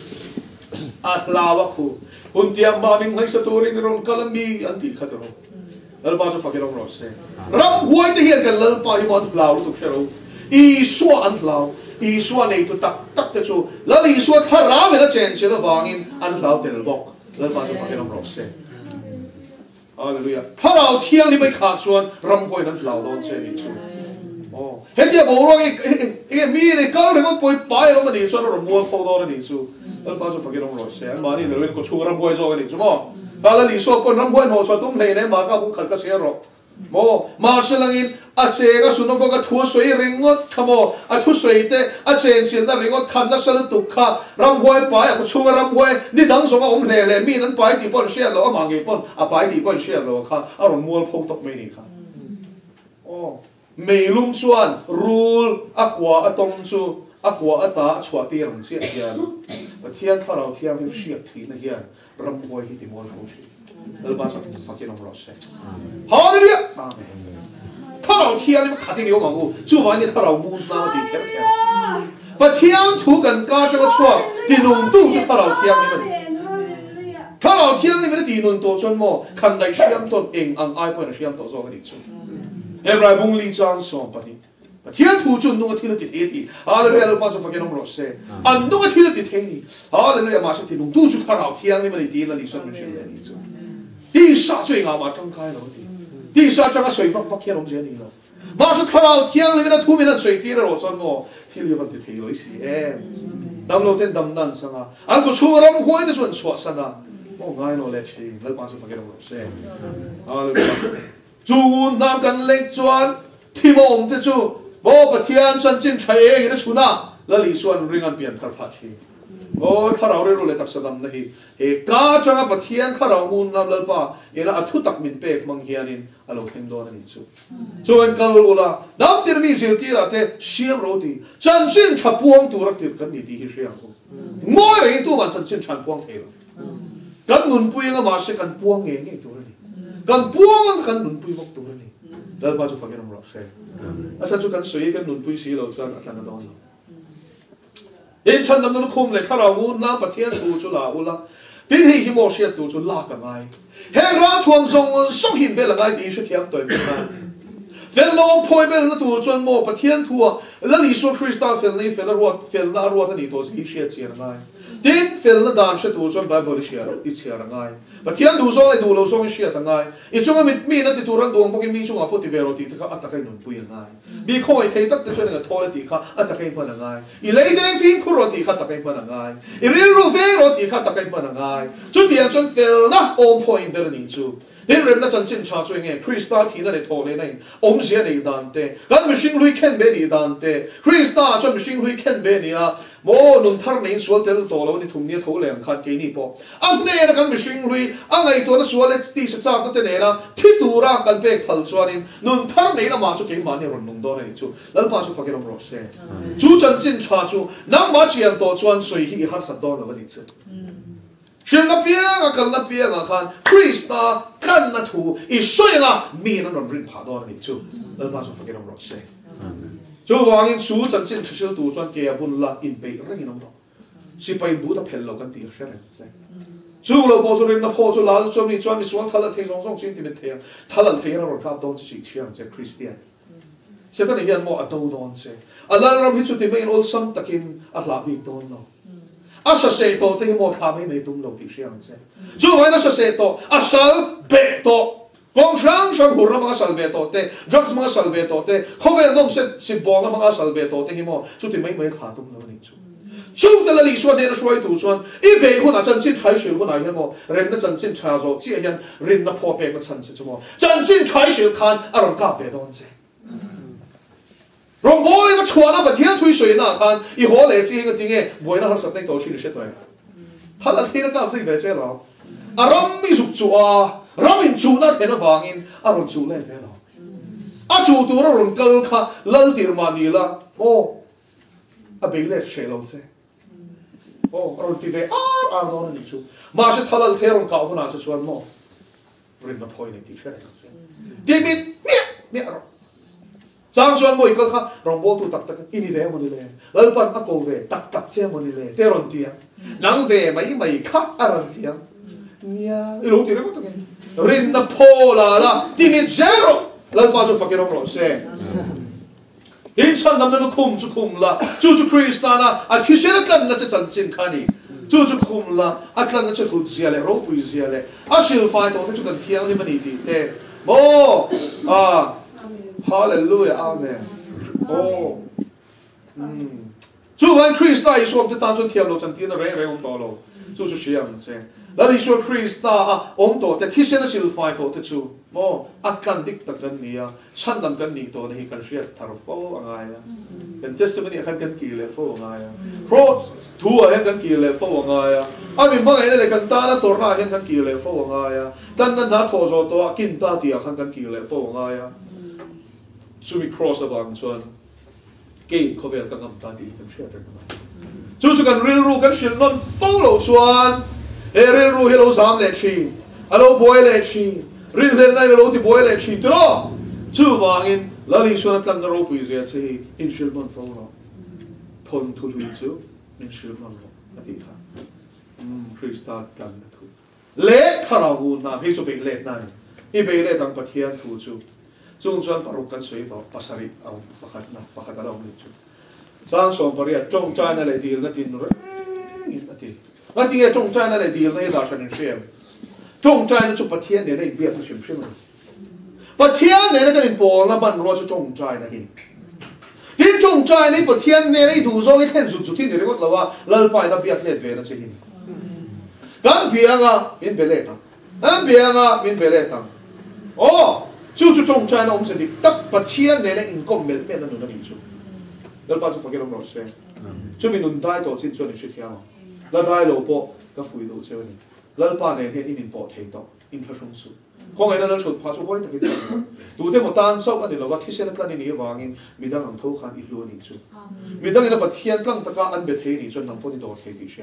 at lawa khu hun tiam ba ning hai sa turin ron kalami anti khatro lal ba so fakirong rose ram huai te hian kan lal pa hi mon law tu khero i swa an law i swa nei tu tak te chu lal i swa thara me la chen che la wangin an law te bok lal ba so fakirong rose hallelujah tharaw thiang ni mai kha chuan ram hoi nan law don che ni chu he dia bo ro e mi ne kal re ko poi pai ro ma ni chuan ro mo pho do ni chu lal ba so fakirong rose an ma ni le ko chu ram hoi zo ni chu mo bala li so ko ram hoi no cho tum nei ne ma ka bu khat ka se ro mo ma selangin a che ga suno ko ka thu soi ringot khamo a thu soi te a chen chen da ringot khan na sal tu kha ram hoi pa ya ko chu ram hoi ni dang so ga om le le mi nan pai ti pon sia lo ma nge pon a pai ti pon sia lo kha a ron mual phok tok mai ni kha mei lum chuan rule akwa atong chu akwa ata chwa ti rang sia ya ประเทศถ้าเราเที่ยวที่เชียบทีนั่นเฮียรำบวยที่ติมอลเขาชีแล้วบ้านสักฟังกินองรอเซ่ฮาเลลูยาอาเมนถ้าเราเที่ยวนี่มันขัดที่เดียวกับกูจู่วันนี้ถ้าเรามุ่งหน้าดีแค่ไหนประเทศถูกกันก้าวจะก็ชั่วที่นุ่งตู้จะถ้าเราเที่ยวนี่มันถ้าเราเที่ยวนี่มันตีนุ่งตัวจนโม่คันใดเชื่อมตัวเองอังไอพอจะเชื่อมตัวโซ่กันอีกจู่เอเบรบุงลีจังส่งปฏิเที่ยวถูกจนนุ่งที่เราติดเอทีฮาเลลูยาเราบ้านจะฟังกินองรอเซ่อันนุ่งที่เราติดเอทีฮาเลลูยามาสักที่นุ่งตู้จะถ้าเราเที่ยวนี่มันตีนั่นอีกส่วนนึงเชื่อมอีกจู่ที่สัตว์ช่วยงานมาจังใครเราดีที่สัตว์จังก็ช่วยฟังเขียนองเจนี่เรามาสักถ้าเราเที่ยวนี่มันทุ่มนั่นช่วยที่เราจนโม่ที่เราติดเอทีสิดำเราเต้นดำนั่นสังอ่ะอันก็ช่วยเราหัวนี่ส่วนสวดสังอ่ะโอ้ง่ายโน่เลยชีแล้วมาสักฟังเขียนองเซ่ฮาเลลูยาจูนำกันเล็กจวนที่มองที่จูบ่ประเทศฉันจินใช้เองนะชูน่าแล้วลีส่วนเรื่องเปลี่ยนทัพพัดทีโอ้ถ้าเราเรียนรู้เลยตักสะดำนะฮีเอกาจังประเทศถ้าเรามุ่งนำเลยป่ะเห็นอัทุตักมินเปกมังเฮียนินอารมณ์เห็นโดนนี่จูจูเอ็นกัลลูล่ะดำที่มีสิ่งที่เราเตะเชียงโรตีฉันจินฉับพวงตัวรักติดกันนี่ที่เชียงกูมั่วเรื่องตัวมันฉันจินฉันพวงเทลกันหนุนปุยก็มาเสียกันพวงเองนี่ตัวนี้กันพวงกันหนุนปุยบอกตัวนี้แล้วมาจะฟังกันเราเช่อาจารย์จุกันสวยกันหนุนปุยสีเราจะอัตลักษณ์ดอนเอ็นฉันนำนุคุมเลยถ้าเรามุ่งน้ำประเทศตูจุลาอุลาที่ที่ฮิโมเชียตูจุลากันไงเฮราทวงทรงส่งหินไปละไงดีช่วยเทียมตัวเองนะเฟลโลพอยเป็นตัวจนโมประเทศทัวแล้วลิสุคริสต์เฟลนี่เฟลน่ารวดนี่ตัวสิเชียเชียร์ไงดินเฟลน่าดานเชียตัวจนไบเบิลเชียร์อีเชียร์ไงประเทศดูส่งเลยดูเราส่งเชียร์ตั้งไงอีช่วงมีนั่นที่ตัวรันดวงพวกมีช่วงอ่ะพอที่เวโรตีที่เขาอัตตะกันหนุนปุยยังไงมีข้อไอ้ที่ตักแต่ช่วยกันทอเลยที่เขาอัตตะกันฟันยังไงอีเลยเด้งฟิล์มคุโรตีเขาอัตตะกันฟันยังไงอีเรียนรู้เวโรตีเขาอัตตะกันฟันยังไงจุดเดียวจนเฟลน่ะอมพอยน์เบลนี่จูเรื่องนั้นจันจินชาช่วยไงคริสต์ที่นั่นได้ทอเลยนั่งองค์เสียในดันเต้กันไม่ชิงลุยเข็นเบนี่ดันเต้คริสต์จนไม่ชิงลุยเข็นเบนี่อ่ะโมนุ่มทาร์นี่สวดเตลตัวเราที่ทุ่มเนี่ยทุ่งแรงขัดเกนี่พออันนี้นะกันไม่ชิงลุยอันไงตัวนั้นสวดเลยที่สัจจะตั้งแต่เนี่ยนะที่ตัวรักกันเป๊กพัลสวานินนุ่มทาร์นี่นะมาจุดเก่งมาเนี่ยรุ่นนุ่มโดนนี่จูแล้วพาจูฟังกันรอเซ่จูจันจินชาจูนั่งมาเชียงตัวจวนสวยที่ฮัสซัดโดนแล้วนี่จูเชื่อกับเพียงกันนับเพียงกันคริสต์กันนัทูอีสวยละมีนั่นนรินผาดอนนี่จูแล้วพาจูฟังกันรอเซ่จูวางอินจูจันจินเชื่อตัวจวนเกียบุญละอินเปย์เรื่องน้องเราสิไปบูดาเพลเรากันตีเชื่อเลยเซ่จูเราพอจูเรียนนับพอจูลาจูมีจวนมีสวนทัลเทงส่งสิ่งที่เป็นเทียงทัลเทงเราข้าดอนจะสิ่งเชื่อเจ้าคริสเตียนเชื่อกันอย่างนี้มั่วอัตโตดอนเซ่อัลลอฮ์เราพิจูติไม่อินอลซัมตะกินอัลลาบิดอนเราอาศัยเสโตที่หมดทำให้ไม่ตุ้มลงที่เชียงเซ่จู่วันนั้นเสโตอาศัยเบโตกองช่างหัวเรามาอาศัยเบโตเต้จักรมาอาศัยเบโตเต้เขาเป็นน้องสิบวงมาอาศัยเบโตเต้ที่หมดจู่ที่ไม่ขาดตุ้มลงนี่จู่แต่ละลิส่วนเนี่ยช่วยตัวส่วนอีเบคนอาจจะจินใช้ชื่อคนไหนเห็นมั้ยเรื่องนั้นจินชาโซเจียนเรื่องนั้นพอเป็นมาชันสิจู่มั้ยจินใช้ชื่อคันอารมณ์กาเบโตนเซ่容我那个船那个天推水那看，一会来这个dingen，我那哈实在都去了些对。他那天那搞这个这了，啊，让民族做啊，让民族那天那方言，啊，让做来这了，啊，做多了让高卡老点嘛你了，哦，啊，别来谁了这，哦，让地位那你做，马上他那天让搞不拿就说么，人那破一点的确来这，对面灭了。张专我一个看，让我都ตักอินี่เวมันนี่เลยแล้วปันอโกเวตักเจ้ามันนี่เลยเตรอนเตียงนังเวไม่คักอารันเตียงเนี่ยรู้ที่เรื่องก็ต้องเรียนนับโพลาละที่นี่เจโร่แล้วป้าจะฟังกันร้องเซ่อินชันนำนั้นคุมจุคุมละจูคริสต์นะอาทิเชนกันนั่นจะจันจินขานี่จูคุมละอาคันนั่นจะคุยเสียเลยรู้ปุยเสียเลยอาชิลไฟตัวที่จุกันเที่ยงนี่มันนี่ดีเต้โมฮาเลลูยาอาเมนโอ้จู่วันคริสต์ได้ส่วนที่ตั้งจนเทียมเราจันทีนั่นเรื่ององค์โตเราจู่เชียงเซ่แล้วที่ส่วนคริสต์องค์โตแต่ที่เส้นสิลไฟโตที่จู่โมอักกันดิกตักจันนี้ฉันนำกันนี้ตัวนี้กันเชียร์ทาร์ฟโฟอะไรเป็นเทสต์มันนี่กันกี่เลฟโฟอะไรเพราะทัวร์เห็นกันกี่เลฟโฟอะไรอามีบางอย่างเลยกันตาหน้าตัวหน้าเห็นกันกี่เลฟโฟอะไรแต่นั่นหน้าโถโจตัวกินตาเดียกันกี่เลฟโฟอะไรช่วย cross บางส่วนเกย์เขาเวลกันน้ำตาดีกันเชื่อกันไหม chú sự cần ril ru cần shil non tông lâu chuan ril ru hello zam lệ chi alo boy lệ chi ril vel nai lo ti boy lệ chi tro chú wangin lali suan tlang ro pui zia chi in shil non phong lo thon thu lui chu in shil non lo ati tha Krista kan thu lệ tharahu na he chu be lệ nai i be lệ dang pathian thu chu chung chuan paruk kan soi do pasari ang pakhat alo ni chu sang som paria trong china le dil na tin re in ati ati ye trong china le dil na da shan shem trong china chu pathian ne nei biak shem shem pathian ne na kan pol na ban ro chu trong china hin hin trong china ni pathian ne nei du zo ke then zu chu tin ne got lawa lal pai na biak ne ve na che hin kan bianga in bele ta an bianga min bele ta oh chú trong trai nó ông sẽ đi tất bát thiên này in công mệt mệt nó nó đi chú,แล้วbao nhiêu phải cái lòng xe, chú mình nôn đai tổ chức cho nên suy theo,แล้วđai lỗ bộ cái phủi đồ chơi này,แล้วbao này hiện in bộ thấy đó, in phát sinh số, không ai nó sụt phá số quay được cái gì, tụi thế một tan sau anh là cái xe cái này vàng in, mình đang làm thâu khăn ít luôn đi chú, mình đang làm bát thiên lăng tất cả anh biết thấy đi cho nên không có đồ thấy đi xem,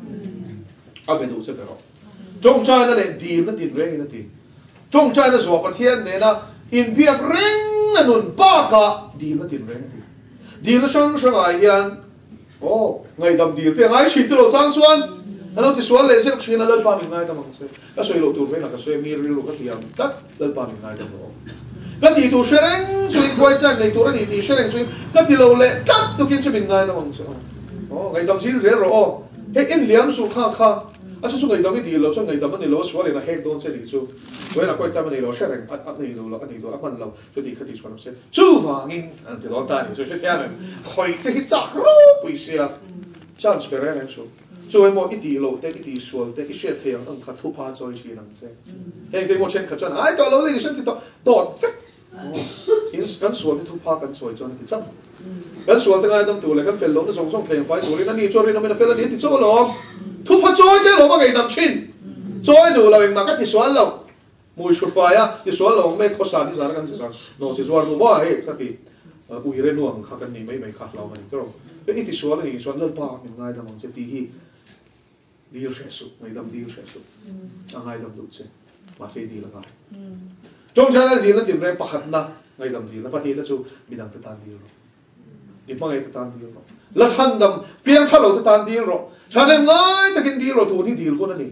anh biết đồ chơi phải không, trong trai nó lại đi nó đi rèn nó đi. Trong trai nó dọa thiên này là in biếc rèn là nôn ba cả đi nó tiền rèn đi nó sang sang ai hiền ngày đầm đi tiền ai xịt rồi sang xuân nó thì xuân lệ sẽ xịt nó lên ba mình ngay tao mang xe cái xoay lộ tụt với là cái xoay mi riu cái tiền tất lên ba mình ngay tao đó cái thì tụt xe rèn xoay quay trái này tụt nó thì xe rèn xoay cái thì lộ lệ tất tụt kia sẽ mình ngay tao mang xe ngày đầm xịt dễ rồi hết in liam su kha số ngày đó cái điều số ngày đó cái điều số này là hết đón xe đi số, với là quay tay mình điều xe này ăn này đồ là ăn này đồ ăn quan lâu, cho đi cái gì số xe, chú vàng in thì đón tay thì số xe này, khỏi cái chắc rồi, bây giờ, chance phải ra này số, cho em một ít điều cái số, cái xe thì ông khát thu phá rồi chỉ làm xe, hiện cái một trên khát cho ai đó lâu lên xe thì đó in cái số thì thu phá cái số cho nên chắc, cái số thì ai đang tu lại cái phần lâu nó song thì phải tu lên này cho nên nó mới phải là thì cho nó thu phát trôi chứ lo mà ngày đầm chín trôi đủ là mình mà cái thì xóa lâu mùi sụt phai á thì xóa lâu mấy khó sản thì sao cái gì sao nó chỉ xóa đủ bao hết cái thì ui rên nuông khác cái này mấy khác lâu mình cái ít thì xóa là gì xóa lên ba mình ngay đầm sẽ tí hi đi sẽ sụt ngày đầm đi sẽ sụt ngay đầm đủ chứ mà sẽ đi là ngay trong trái là đi là tìm ra bạc hạt na ngày đầm đi là bạc đi là chú bị đằng tự tan đi rồi đi bằng ngày tự tan đi rồi là chăn đầm biếng tháo lâu tự tan đi rồi chăn em ngay ta kinh đi rồi tụi ni đi luôn anh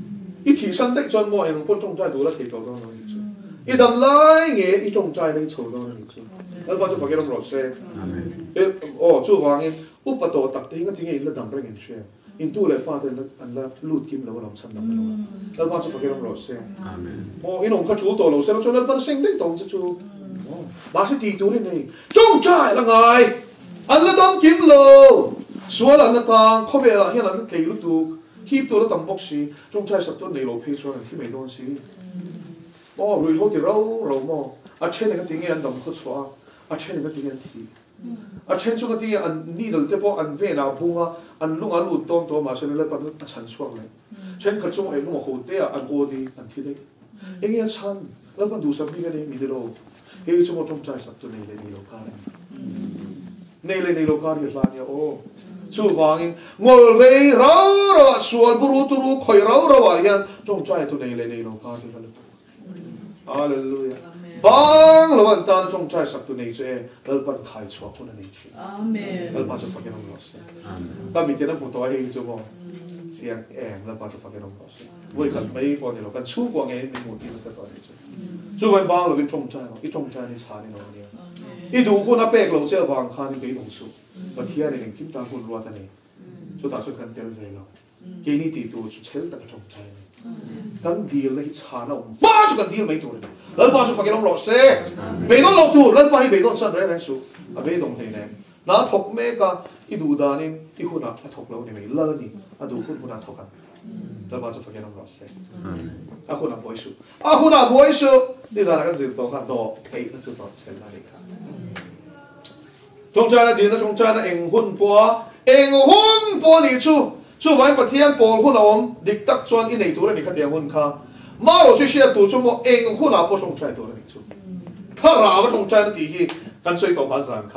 ít thì sân đấy cho mọi người cũng trong trái đủ là thì tàu đó nó đi chứ ít đầm lại nghe ít trong trái đấy chầu đó nó đi chứแล้วพอจะฟังกันหมดเสียจู่วางเองอุปโตตักทิ้งก็ทิ้งเองแล้วดำไปเงินเชื่ออินตู้เลยฟาดเลยอันละลูดกิมแล้วเราชั้นดำไปแล้วพอจะฟังกันหมดเสียอินองเขาชูตัวเราเสียแล้วจนแล้วมันเซ็งได้ตรงจะชูมาสิตีตัวนี่จงใจละไงอันละดำกิมเราส่วนอันละต่างเขาเวลาที่เราจะตีลูกตัวคีบตัวแล้วดำบกสีจงใจสักตัวในเราเพย์ส่วนที่ไม่โดนสีรู้เขาที่เราอาเช่นก็ทิ้งเงินดำเขาชัวอาเช่นก็ทิ้งเงินทีอาเช่นช่วงที่อันนี่เราจะพออันเวน่าบุ้งอันลุงอันลุดต้นตัวมาเช่นแล้วปัจจุบันฉันช่วงเลยเช่นกระจงเองก็มาโหดเตะอันโอดีอันที่ได้เองยังฉันแล้วมันดูสักนิดก็ได้มีเดียวเฮ้ยชั่วโมงจงใจสักตัวในเลยในโลกาในโลกาที่ร้านเนี่ยสู้วางงอลเวเราส่วนบุรุษรู้คอยเราอย่างจงใจตัวในเลยในโลกาที่ร้านฮาเลลูยาบางระหว่างตอนจงใจสักตัวนี้เจ้เราเป็นขายชัวคนนั้นทีเราพาจะฟังกันน้องๆแต่มีที่นั่นผมตัวเองจะบอกเสียงเราพาจะฟังกันน้องๆวันกันไม่พอเนี่ยเรากันชูกว่าไงมีหมดที่เราจะต่อเนี่ยชูวันบางเราเป็นจงใจเราอีจงใจในชาในเราเนี่ยอีดูคนนับเป็กเราเชื่อวางคานี่เป็นองค์สุมาเที่ยวในหนึ่งคิมตาคนรัวท่านนี้สุดท้ายสุดกันเตลใจเราเกนี่ตีตัวสุดเชลแต่ก็จงใจกันดีเลยชาเราบ้าสุดกันดีไม่ตัวเลยแล้วบ้าสุดฟังกันน้องๆเซ่ไม่ต้องลงตัวแล้วไปไม่ต้องสั่นแรงสุดไม่ต้องเทเนี่ยน้าถกเมกะอีดูดานี่อีคนน่ะถกเราเนี่ยไม่เลิศนี่อะดูคนน่ะถกกันแล้วบ้าสุดฟังกันน้องๆเซ่อะคนน่ะบอยสุนี่จะอะไรกันสิตัวกันดอกเทแล้วสุดต่อเช่นอะไรครับจงใจนะดีนะจงใจนะเอ็งหุ่นปัวนี่ชูไว้ประเทศปอลหุ่นเอาดิกตักชวนอินในตัวนี่ขัดเดียงหุ่นข้ามาเราช่วยเชียร์ตัวชั่วโมงเอ็งหุ่นเอาจงใจตัวนี่ชูถ้าเราจงใจนะดีกันช่วยต่อภาษาคัน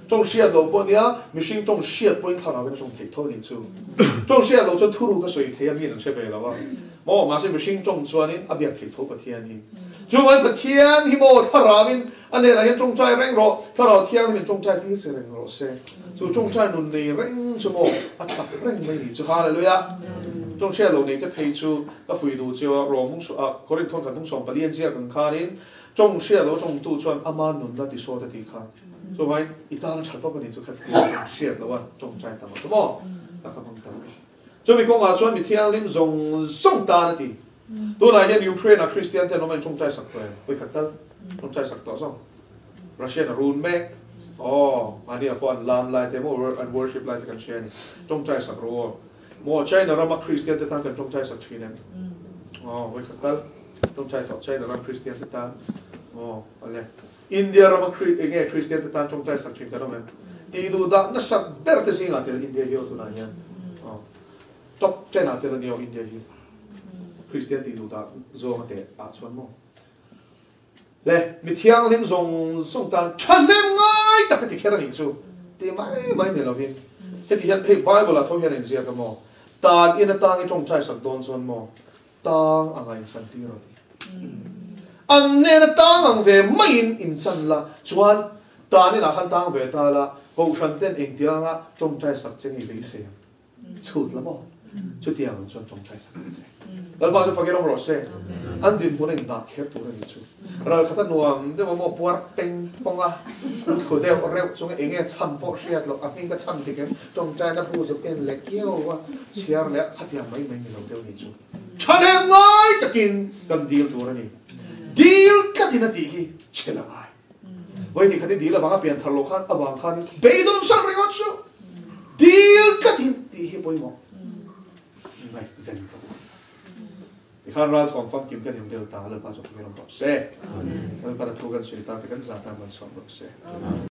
trong xiết lâu bữa nia mình sinh trong xiết bữa thằng nào bên trong thiệt thôi đi chú trong xiết lâu cho thu được cái suy thế mình làm sao về là vậy mà sẽ mình sinh trong xuân nên áp thiệt thôi bát thiên đi chú anh bát thiên hi mô thằng nào bên anh này là hiện trong trái rèn rồi thằng nào thiên mình trong trái tí sẽ rèn rồi sẽ chú trong trái nôn này rèn chú mô ắt sắp rèn mấy đi chú hallelujah trong xiết lâu này cái thấy chú cái phui đồ chú rồi mong số có thể thôn cần mong số bát thiên chia gần khai đến trong xiết lâu trong tu xuân aman nôn là đi số để đi khai so vậy ít ta nó chặt bóc cái này cho khách trong xiết lâu à trong trái tao đúng không các bạn tao cho mình có ngã xuân mình theo lên dùng sông ta nữa thì tôi này hiện Ukraine là Christian thì nó mình trong trái sạch rồi với khách tao trong trái sạch đó xong Russia là run mẹ mà đi upon làm lại thế mà and worship lại thì cần share trong trái sạch rồi mà China là mà Christian thì ta cần trong trái sạch chi này với khách tao trong trái sạch China là Christian thì ta ok India là mà Christian thì ta trong trái sạch chi cái đó mình thì đồ đó nó sắp bẹt cái gì ngã thì India hiểu tôi này nha top China thì là nhiều India hiểu Christian thì đồ đó zo mà thế xuân mông lệ mình thiang lên dùng sông tan chân em ngay tất cả thì kia là hình chú thì mấy người làm việc thế thì hiện Bible là thôi hiện hình gì cái mò tan in tan trong trái sạch đón xuân mò tan anh ấy san ti rồi anh nên tan anh về mấy in chân là chuan tan nên là khăn tan về ta là hậu sản tên anh tiếng á trong trái sạch trên người lấy xe chụt lắm mò chút tiếng chuan trong trái sạchแล้วบางทีฟังเราบอกเสียอันดินพวกนี้หนักแค่ตัวนี้ชูเราขัดหน่วงเดี๋ยวมันปวดเต็งปองอ่ะรู้เดี๋ยวเร็วช่วงเองเนี่ยช้ำปอดเสียดหรอกอันนี้ก็ช้ำที่กันจงใจนับผู้จะเป็นเล็กเกี้ยวว่าเชียร์แล้วขัดยังไม่เราเดี๋ยวนี้ชูฉันเองไงจะกินกันดีลตัวนี้ดีลกันที่นาทีกี่เชื่อไงไว้ที่ขัดดีลบางก็เปลี่ยนทะเลาะกันบางครั้งเบย์โดนสั่งเรื่องชูดีลกันที่ที่ป่วยหมอไม่เว้นที่ข้าราชการฟังกิมกันอย่างเดียวตาเลยพาจบไม่ลงรถเซ่แล้วก็ถูกกันสุดตาไปกันซาตามันสองรถเซ่